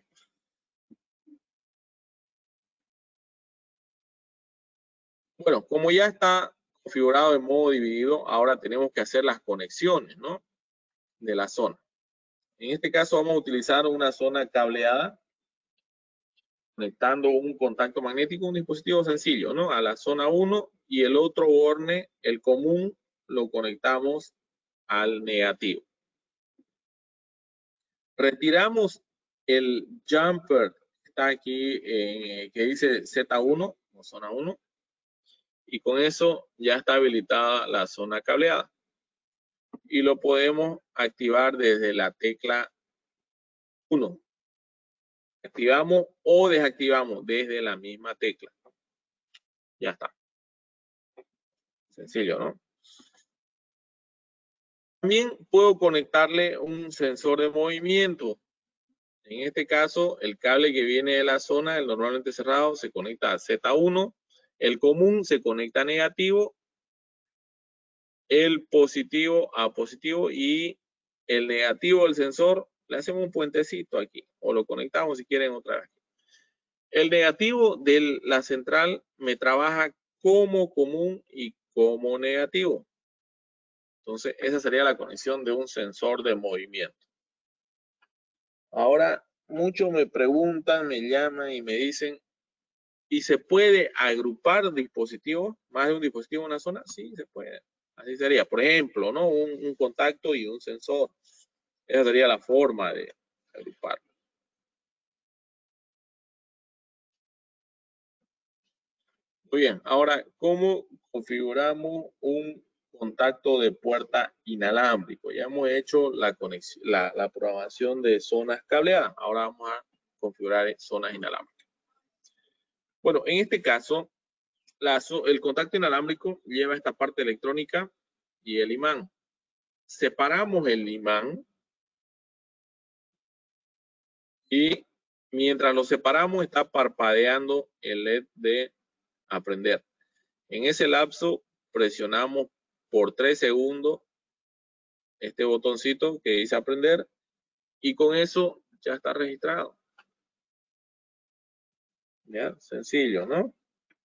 Bueno, como ya está configurado en modo dividido, ahora tenemos que hacer las conexiones, ¿no? De la zona. En este caso vamos a utilizar una zona cableada, conectando un contacto magnético, un dispositivo sencillo, ¿no? A la zona uno y el otro borne, el común, lo conectamos al negativo. Retiramos el jumper que está aquí, eh, que dice Z uno, o zona uno, y con eso ya está habilitada la zona cableada. Y lo podemos activar desde la tecla uno. Activamos o desactivamos desde la misma tecla. Ya está. Sencillo, ¿no? También puedo conectarle un sensor de movimiento. En este caso, el cable que viene de la zona, el normalmente cerrado, se conecta a Z uno. El común se conecta a negativo. El positivo a positivo y el negativo del sensor le hacemos un puentecito aquí o lo conectamos si quieren otra vez. El negativo de la central me trabaja como común y como negativo. Entonces esa sería la conexión de un sensor de movimiento. Ahora muchos me preguntan, me llaman y me dicen, ¿y se puede agrupar dispositivos? ¿Más de un dispositivo en una zona? Sí, se puede. Así sería, por ejemplo, ¿no? Un, un contacto y un sensor. Esa sería la forma de agruparlo. Muy bien, ahora, ¿cómo configuramos un contacto de puerta inalámbrico? Ya hemos hecho la conexión, la, la programación de zonas cableadas. Ahora vamos a configurar zonas inalámbricas. Bueno, en este caso, la, el contacto inalámbrico lleva esta parte electrónica y el imán. Separamos el imán y mientras lo separamos está parpadeando el L E D de aprender. En ese lapso presionamos por tres segundos este botoncito que dice aprender y con eso ya está registrado. Ya, sencillo, ¿no?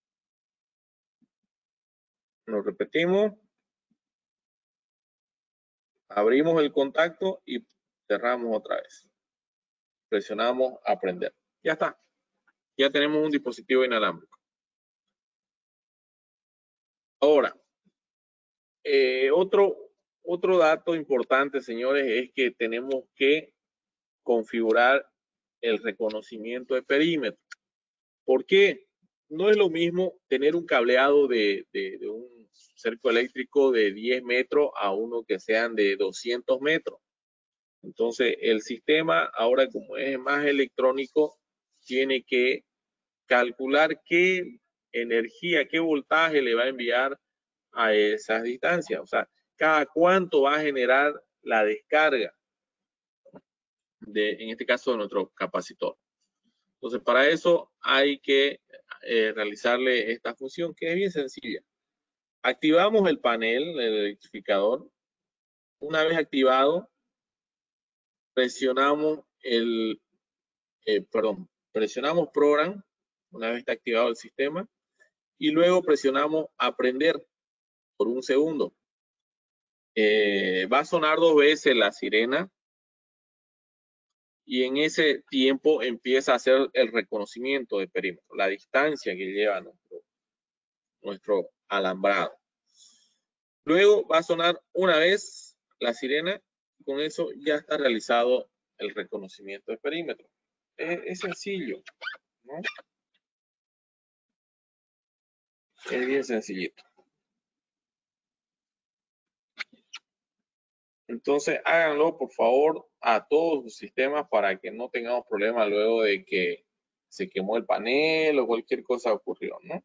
Lo repetimos. Abrimos el contacto y cerramos otra vez. Presionamos aprender. Ya está. Ya tenemos un dispositivo inalámbrico. Ahora, eh, otro, otro dato importante, señores, es que tenemos que configurar el reconocimiento de perímetro. ¿Por qué? No es lo mismo tener un cableado de, de, de un cerco eléctrico de diez metros a uno que sean de doscientos metros. Entonces, el sistema, ahora como es más electrónico, tiene que calcular qué energía, qué voltaje le va a enviar a esas distancias. O sea, cada cuánto va a generar la descarga de, en este caso, de nuestro capacitor. Entonces, para eso hay que eh, realizarle esta función que es bien sencilla. Activamos el panel, el electrificador. Una vez activado, presionamos el, eh, perdón, presionamos Program, una vez está activado el sistema, y luego presionamos Aprender por un segundo. Eh, va a sonar dos veces la sirena y en ese tiempo empieza a hacer el reconocimiento de perímetro, la distancia que lleva nuestro, nuestro alambrado. Luego va a sonar una vez la sirena y con eso ya está realizado el reconocimiento de perímetro. Es, es sencillo, ¿no? Es bien sencillito. Entonces háganlo por favor a todos sus sistemas para que no tengamos problemas luego de que se quemó el panel o cualquier cosa ocurrió, ¿no?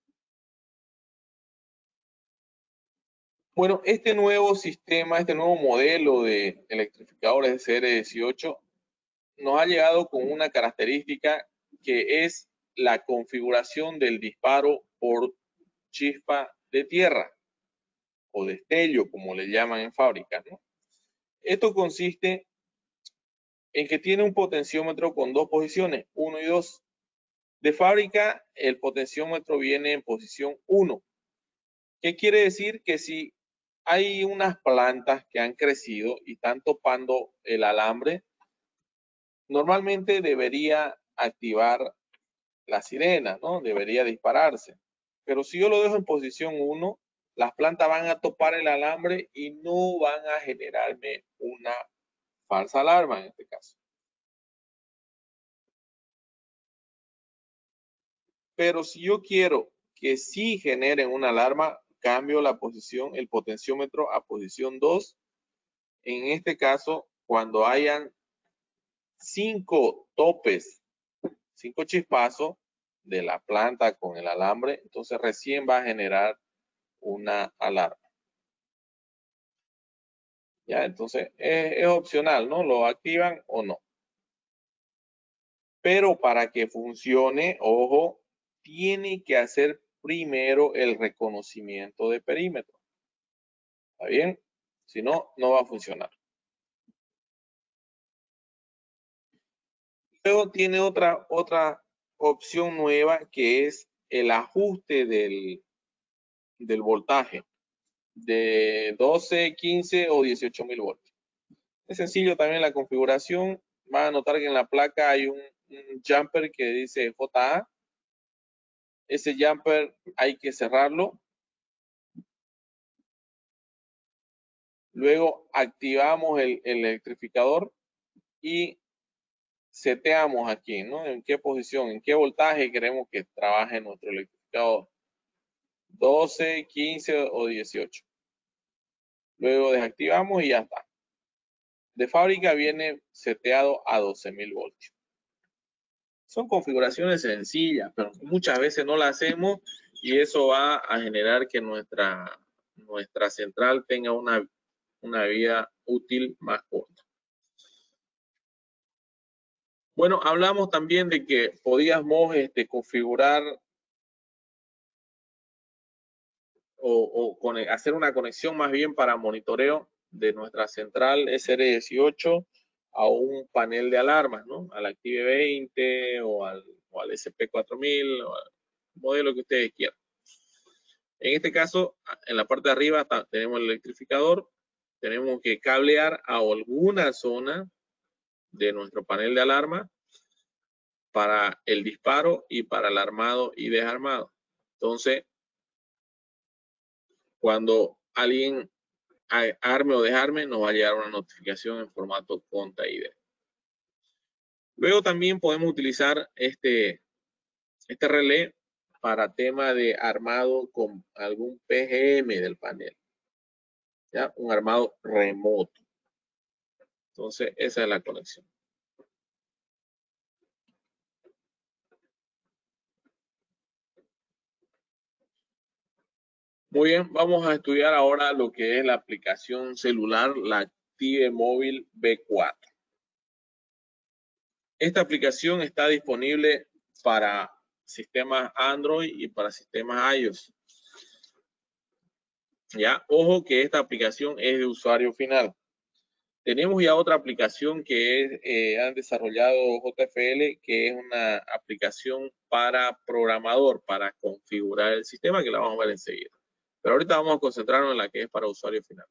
Bueno, este nuevo sistema, este nuevo modelo de electrificadores de C R dieciocho nos ha llegado con una característica que es la configuración del disparo por chispa de tierra o destello, como le llaman en fábrica, ¿no? Esto consiste en que tiene un potenciómetro con dos posiciones, uno y dos. De fábrica, el potenciómetro viene en posición uno. ¿Qué quiere decir? Que si hay unas plantas que han crecido y están topando el alambre, normalmente debería activar la sirena, ¿no? Debería dispararse. Pero si yo lo dejo en posición uno, las plantas van a topar el alambre y no van a generarme una falsa alarma en este caso. Pero si yo quiero que sí generen una alarma, cambio la posición, el potenciómetro a posición dos. En este caso, cuando hayan cinco topes, cinco chispazos de la planta con el alambre, entonces recién va a generar una alarma. Ya, entonces es, es opcional, ¿no? Lo activan o no. Pero para que funcione, ojo, tiene que hacer primero el reconocimiento de perímetro. ¿Está bien? Si no, no va a funcionar. Luego tiene otra, otra opción nueva que es el ajuste del, del voltaje de doce, quince o dieciocho mil voltios. Es sencillo también la configuración. Van a notar que en la placa hay un, un jumper que dice J A. Ese jumper hay que cerrarlo. Luego activamos el, el electrificador y seteamos aquí, ¿no? En qué posición, en qué voltaje queremos que trabaje nuestro electrificador. doce, quince o dieciocho. Luego desactivamos y ya está. De fábrica viene seteado a doce mil voltios. Son configuraciones sencillas, pero muchas veces no las hacemos y eso va a generar que nuestra, nuestra central tenga una, una vida útil más corta. Bueno, hablamos también de que podíamos este, configurar o, o con, hacer una conexión más bien para monitoreo de nuestra central S R dieciocho a un panel de alarmas, ¿no? Al Active veinte o al, o al S P cuatro mil o al modelo que ustedes quieran. En este caso, en la parte de arriba tenemos el electrificador, tenemos que cablear a alguna zona de nuestro panel de alarma para el disparo y para el armado y desarmado. Entonces, cuando alguien arme o desarme, nos va a llegar una notificación en formato conta I D. Luego también podemos utilizar este, este relé para tema de armado con algún P G M del panel. ¿Ya? Un armado remoto. Entonces, esa es la conexión. Muy bien, vamos a estudiar ahora lo que es la aplicación celular, la Active Móvil B cuatro. Esta aplicación está disponible para sistemas Android y para sistemas iOS. Ya, ojo que esta aplicación es de usuario final. Tenemos ya otra aplicación que es, eh, han desarrollado J F L, que es una aplicación para programador, para configurar el sistema, que la vamos a ver enseguida. Pero ahorita vamos a concentrarnos en la que es para usuario final.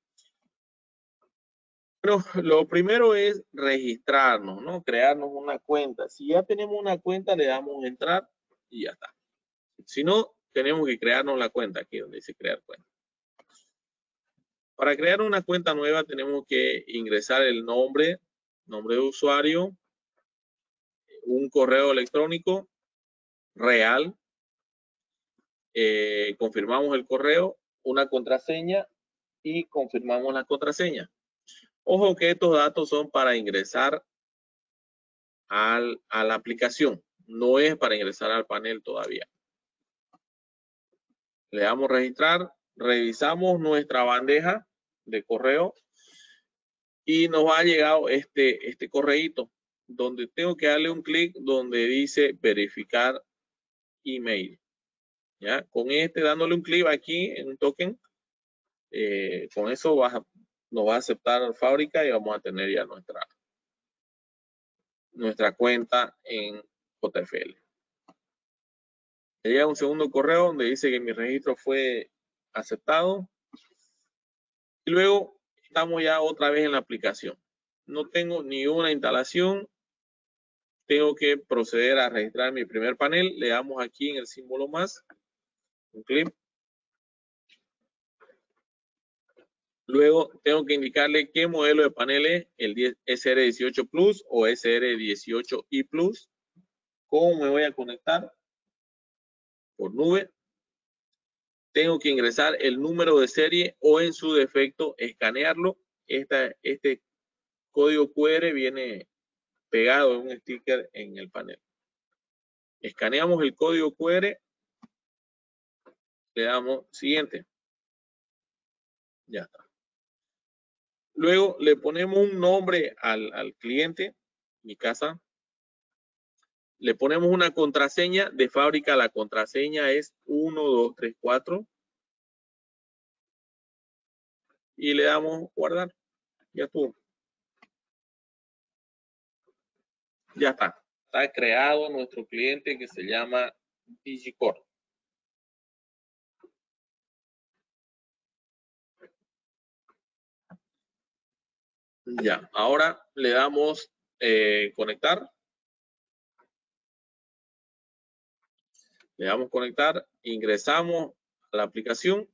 Bueno, lo primero es registrarnos, ¿no? Crearnos una cuenta. Si ya tenemos una cuenta, le damos entrar y ya está. Si no, tenemos que crearnos la cuenta, aquí donde dice crear cuenta. Para crear una cuenta nueva tenemos que ingresar el nombre, nombre de usuario, un correo electrónico real, eh, confirmamos el correo, una contraseña y confirmamos la contraseña. Ojo que estos datos son para ingresar al, a la aplicación, no es para ingresar al panel todavía. Le damos registrar, revisamos nuestra bandeja de correo y nos ha llegado este, este correíto donde tengo que darle un clic donde dice verificar email. ¿Ya? Con este dándole un clic aquí en un token, eh, con eso vas a, nos va a aceptar fábrica y vamos a tener ya nuestra, nuestra cuenta en J F L. Me llega un segundo correo donde dice que mi registro fue aceptado. Y luego estamos ya otra vez en la aplicación. No tengo ni una instalación. Tengo que proceder a registrar mi primer panel. Le damos aquí en el símbolo más. Un clic. Luego tengo que indicarle qué modelo de panel es, el S R dieciocho Plus o S R dieciocho i Plus. ¿Cómo me voy a conectar? Por nube. Tengo que ingresar el número de serie o en su defecto escanearlo. Esta, este código Q R viene pegado en un sticker en el panel. Escaneamos el código Q R. Le damos siguiente. Ya está. Luego le ponemos un nombre al, al cliente, mi casa. Le ponemos una contraseña de fábrica. La contraseña es uno dos tres cuatro. Y le damos guardar. Ya estuvo. Ya está. Está creado nuestro cliente que se llama Digicore. Ya, ahora le damos eh, conectar. Le damos conectar, ingresamos a la aplicación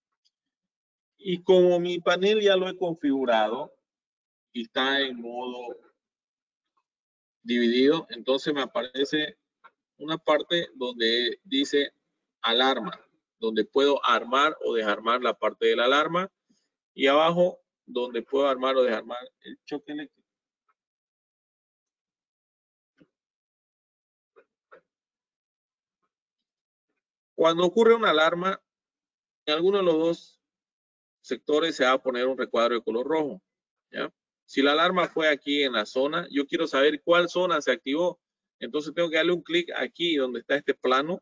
y como mi panel ya lo he configurado y está en modo dividido, entonces me aparece una parte donde dice alarma, donde puedo armar o desarmar la parte de la alarma y abajo donde puedo armar o desarmar el choque eléctrico. Cuando ocurre una alarma, en alguno de los dos sectores se va a poner un recuadro de color rojo. ¿Ya? Si la alarma fue aquí en la zona, yo quiero saber cuál zona se activó. Entonces tengo que darle un clic aquí donde está este plano.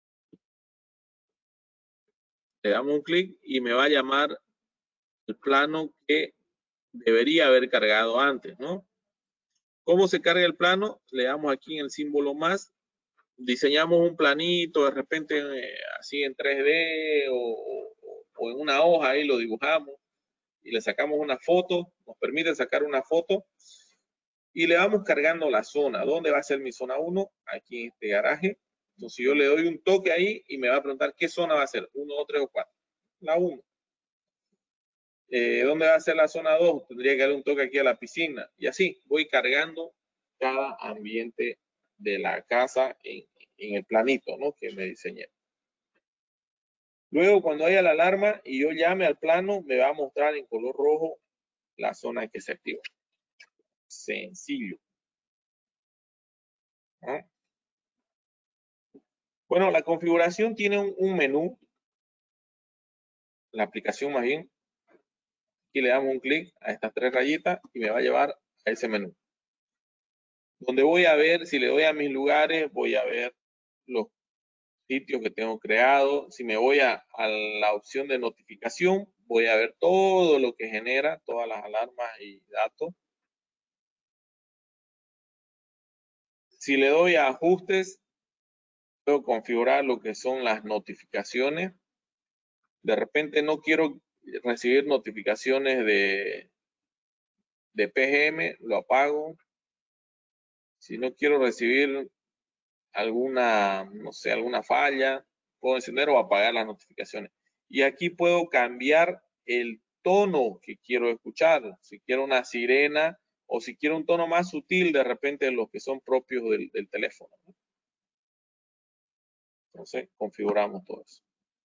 Le damos un clic y me va a llamar el plano que debería haber cargado antes, ¿no? ¿Cómo se carga el plano? Le damos aquí en el símbolo más. Diseñamos un planito de repente eh, así en tres D o, o, o en una hoja, ahí lo dibujamos y le sacamos una foto, nos permite sacar una foto y le vamos cargando la zona. ¿Dónde va a ser mi zona uno? Aquí en este garaje. Entonces yo le doy un toque ahí y me va a preguntar qué zona va a ser, uno, dos, tres o cuatro. La uno. Eh, ¿Dónde va a ser la zona dos? Tendría que darle un toque aquí a la piscina. Y así voy cargando cada ambiente de la casa en, en el planito, ¿no? Que me diseñé. Luego, cuando haya la alarma y yo llame al plano, me va a mostrar en color rojo la zona que se activa. Sencillo. ¿No? Bueno, la configuración tiene un, un menú la aplicación más bien. Aquí le damos un clic a estas tres rayitas y me va a llevar a ese menú. Donde voy a ver, si le doy a mis lugares, voy a ver los sitios que tengo creado. Si me voy a, a la opción de notificación, voy a ver todo lo que genera, todas las alarmas y datos. Si le doy a ajustes, puedo configurar lo que son las notificaciones. De repente no quiero recibir notificaciones de, de P G M, lo apago. Si no quiero recibir alguna, no sé, alguna falla, puedo encender o apagar las notificaciones. Y aquí puedo cambiar el tono que quiero escuchar. Si quiero una sirena o si quiero un tono más sutil, de repente de los que son propios del, del teléfono. Entonces, configuramos todo eso.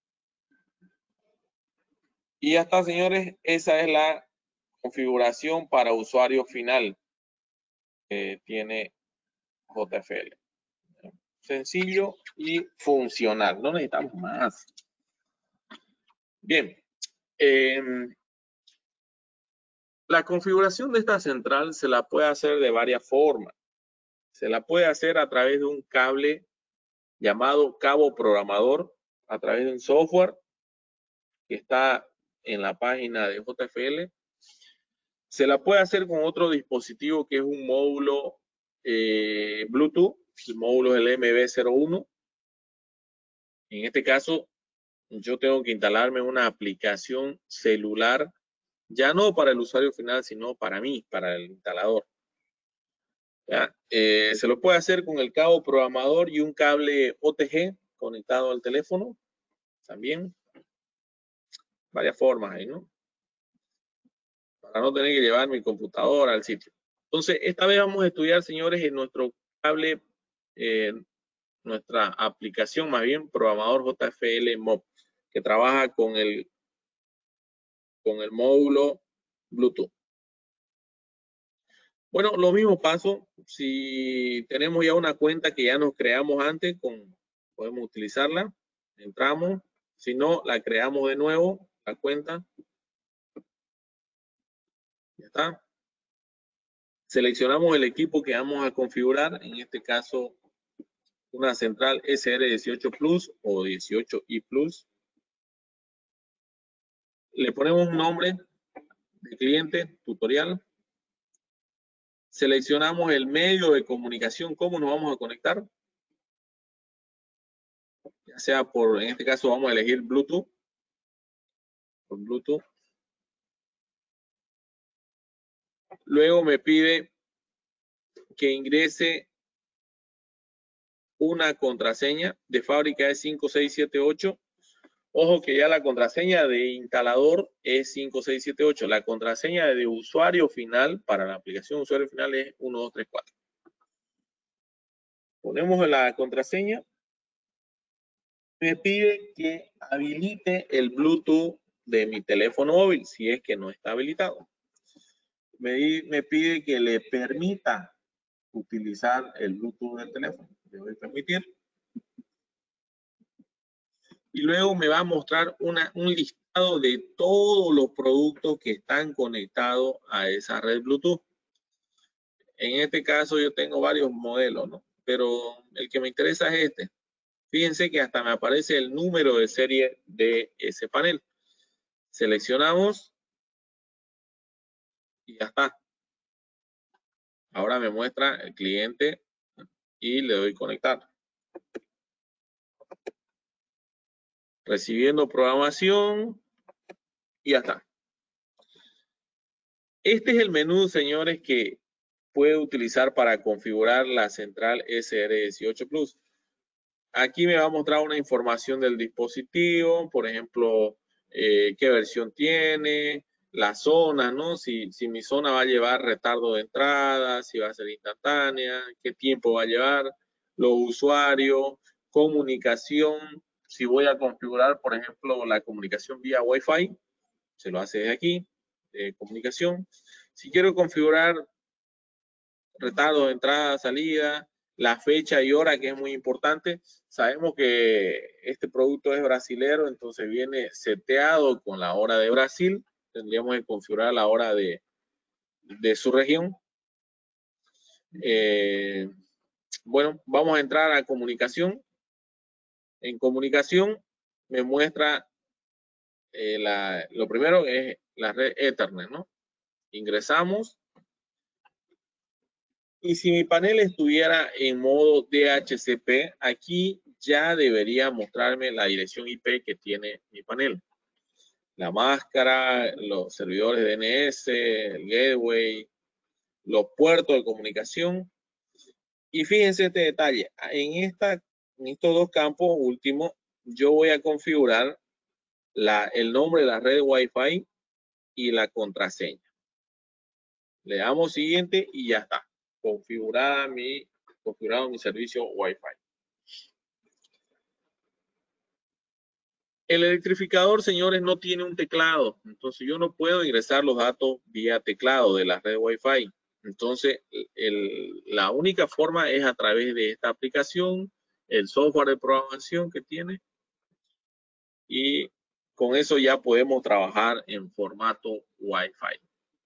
Y ya está, señores. Esa es la configuración para usuario final que tiene J F L. Sencillo y funcional. No necesitamos más. Bien. Eh, la configuración de esta central se la puede hacer de varias formas. Se la puede hacer a través de un cable llamado cabo programador, a través de un software que está en la página de J F L. Se la puede hacer con otro dispositivo que es un módulo eh, Bluetooth. El módulo es el M B cero uno. En este caso, yo tengo que instalarme una aplicación celular, ya no para el usuario final, sino para mí, para el instalador. ¿Ya? Eh, se lo puede hacer con el cabo programador y un cable O T G conectado al teléfono. También varias formas ahí, ¿no? Para no tener que llevar mi computadora al sitio. Entonces, esta vez vamos a estudiar, señores, en nuestro cable, eh, nuestra aplicación, más bien, programador J F L Mob, que trabaja con el, con el módulo Bluetooth. Bueno, los mismos pasos. Si tenemos ya una cuenta que ya nos creamos antes, con, podemos utilizarla. Entramos. Si no, la creamos de nuevo, la cuenta. Ya está. Seleccionamos el equipo que vamos a configurar. En este caso, una central S R dieciocho Plus o dieciocho i Plus. Le ponemos un nombre de cliente, tutorial. Seleccionamos el medio de comunicación, cómo nos vamos a conectar. Ya sea por, en este caso vamos a elegir Bluetooth. Por Bluetooth. Luego me pide que ingrese una contraseña de fábrica es cinco seis siete ocho. Ojo que ya la contraseña de instalador es cinco seis siete ocho. La contraseña de usuario final para la aplicación usuario final es uno dos tres cuatro. Ponemos la contraseña. Me pide que habilite el Bluetooth de mi teléfono móvil si es que no está habilitado. Me, me pide que le permita utilizar el Bluetooth del teléfono. Le doy a permitir. Y luego me va a mostrar una, un listado de todos los productos que están conectados a esa red Bluetooth. En este caso yo tengo varios modelos, ¿no? Pero el que me interesa es este. Fíjense que hasta me aparece el número de serie de ese panel. Seleccionamos y ya está. Ahora me muestra el cliente y le doy conectar. Recibiendo programación y ya está. Este es el menú, señores, que puede utilizar para configurar la central S R dieciocho Plus. Aquí me va a mostrar una información del dispositivo, por ejemplo, eh, qué versión tiene, la zona, ¿no? Si, si mi zona va a llevar retardo de entrada, si va a ser instantánea, qué tiempo va a llevar, los usuarios, comunicación, si voy a configurar, por ejemplo, la comunicación vía Wi-Fi, se lo hace desde aquí, eh, comunicación. Si quiero configurar retardo de entrada, salida, la fecha y hora, que es muy importante. Sabemos que este producto es brasilero, entonces viene seteado con la hora de Brasil. Tendríamos que configurar la hora de, de su región. Eh, bueno, vamos a entrar a comunicación. En comunicación me muestra eh, la, lo primero es la red Ethernet, ¿no? Ingresamos. Y si mi panel estuviera en modo D H C P, aquí ya debería mostrarme la dirección I P que tiene mi panel. La máscara, los servidores D N S, el gateway, los puertos de comunicación. Y fíjense este detalle. En, esta, en estos dos campos últimos, yo voy a configurar la, el nombre de la red Wi-Fi y la contraseña. Le damos siguiente y ya está. Configurada mi, configurado mi servicio Wi-Fi. El electrificador, señores, no tiene un teclado. Entonces yo no puedo ingresar los datos vía teclado de la red Wi-Fi. Entonces el, la única forma es a través de esta aplicación, el software de programación que tiene. Y con eso ya podemos trabajar en formato Wi-Fi.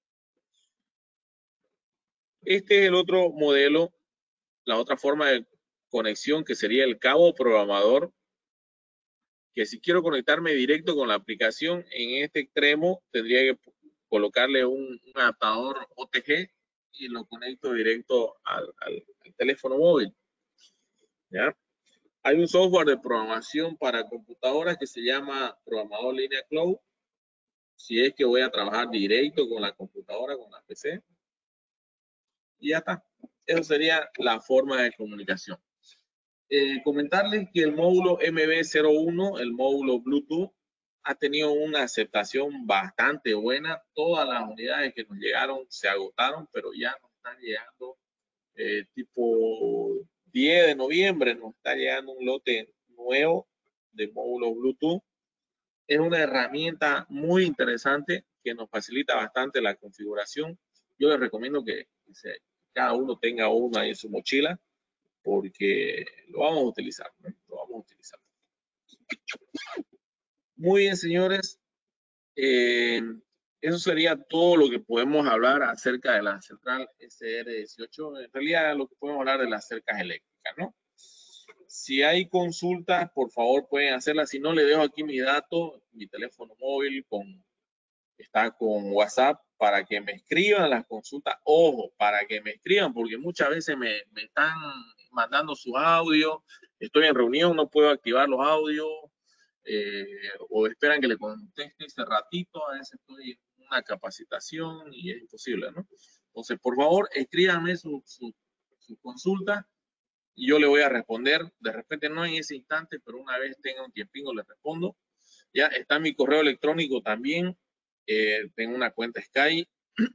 Este es el otro modelo, la otra forma de conexión, que sería el cabo programador, que si quiero conectarme directo con la aplicación, en este extremo tendría que colocarle un, un adaptador O T G y lo conecto directo al, al, al teléfono móvil. ¿Ya? Hay un software de programación para computadoras que se llama Programador Línea Cloud. Si es que voy a trabajar directo con la computadora, con la P C. Y ya está. Esa sería la forma de comunicación. Eh, comentarles que el módulo M B cero uno, el módulo Bluetooth, ha tenido una aceptación bastante buena. Todas las unidades que nos llegaron se agotaron, pero ya nos están llegando eh, tipo diez de noviembre, nos está llegando un lote nuevo de módulo Bluetooth. Es una herramienta muy interesante que nos facilita bastante la configuración. Yo les recomiendo que, que se, cada uno tenga una en su mochila, porque lo vamos a utilizar, ¿no? Lo vamos a utilizar. Muy bien, señores. Eh, eso sería todo lo que podemos hablar acerca de la central S R dieciocho. En realidad, lo que podemos hablar de las cercas eléctricas, ¿no? Si hay consultas, por favor, pueden hacerlas. Si no, le dejo aquí mi dato, mi teléfono móvil con, está con WhatsApp, para que me escriban las consultas. Ojo, para que me escriban, porque muchas veces me, me están mandando sus audios. Estoy en reunión, no puedo activar los audios. Eh, o esperan que le conteste ese ratito. A veces estoy en una capacitación y es imposible, ¿no? Entonces, por favor, escríbanme su, su, su consulta y yo le voy a responder. De repente no en ese instante, pero una vez tenga un tiempingo le respondo. Ya está mi correo electrónico también. Eh, tengo una cuenta Sky.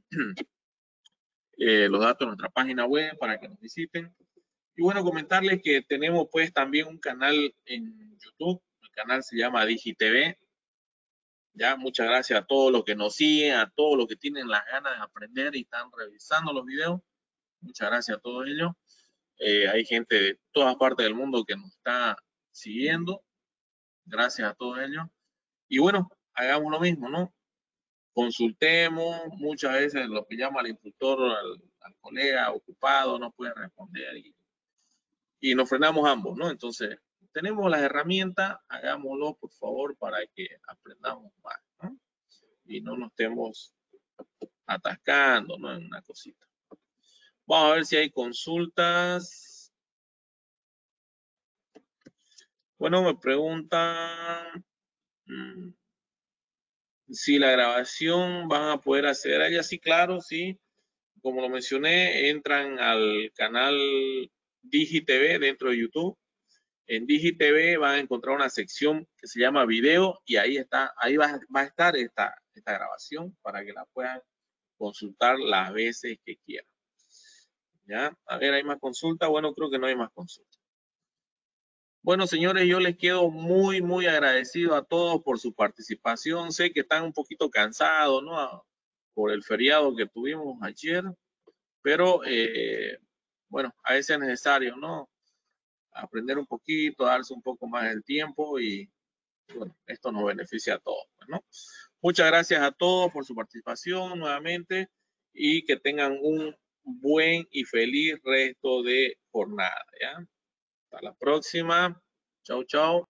eh, los datos de nuestra página web para que nos visiten. Y bueno, comentarles que tenemos pues también un canal en YouTube. El canal se llama DigiTV. Ya, muchas gracias a todos los que nos siguen, a todos los que tienen las ganas de aprender y están revisando los videos. Muchas gracias a todos ellos. Eh, hay gente de todas partes del mundo que nos está siguiendo. Gracias a todos ellos. Y bueno, hagamos lo mismo, ¿no? Consultemos. Muchas veces lo que llama al instructor, al, al colega ocupado, no puede responder y, y nos frenamos ambos, ¿no? Entonces, tenemos las herramientas, hagámoslo por favor para que aprendamos más, ¿no? Y no nos estemos atascando, ¿no? En una cosita. Vamos a ver si hay consultas. Bueno, me preguntan mmm, si la grabación van a poder acceder a ella. Sí, claro, sí. Como lo mencioné, entran al canal DigiTV dentro de YouTube. En DigiTV van a encontrar una sección que se llama video y ahí está, ahí va, va a estar esta, esta grabación para que la puedan consultar las veces que quieran. ¿Ya? A ver, ¿hay más consultas? Bueno, creo que no hay más consultas. Bueno, señores, yo les quedo muy, muy agradecido a todos por su participación. Sé que están un poquito cansados, ¿no? Por el feriado que tuvimos ayer, pero eh, bueno, a veces es necesario, ¿no? Aprender un poquito, darse un poco más el tiempo y, bueno, esto nos beneficia a todos, ¿no? Muchas gracias a todos por su participación nuevamente y que tengan un buen y feliz resto de jornada, ¿ya? Hasta la próxima. Chau, chau.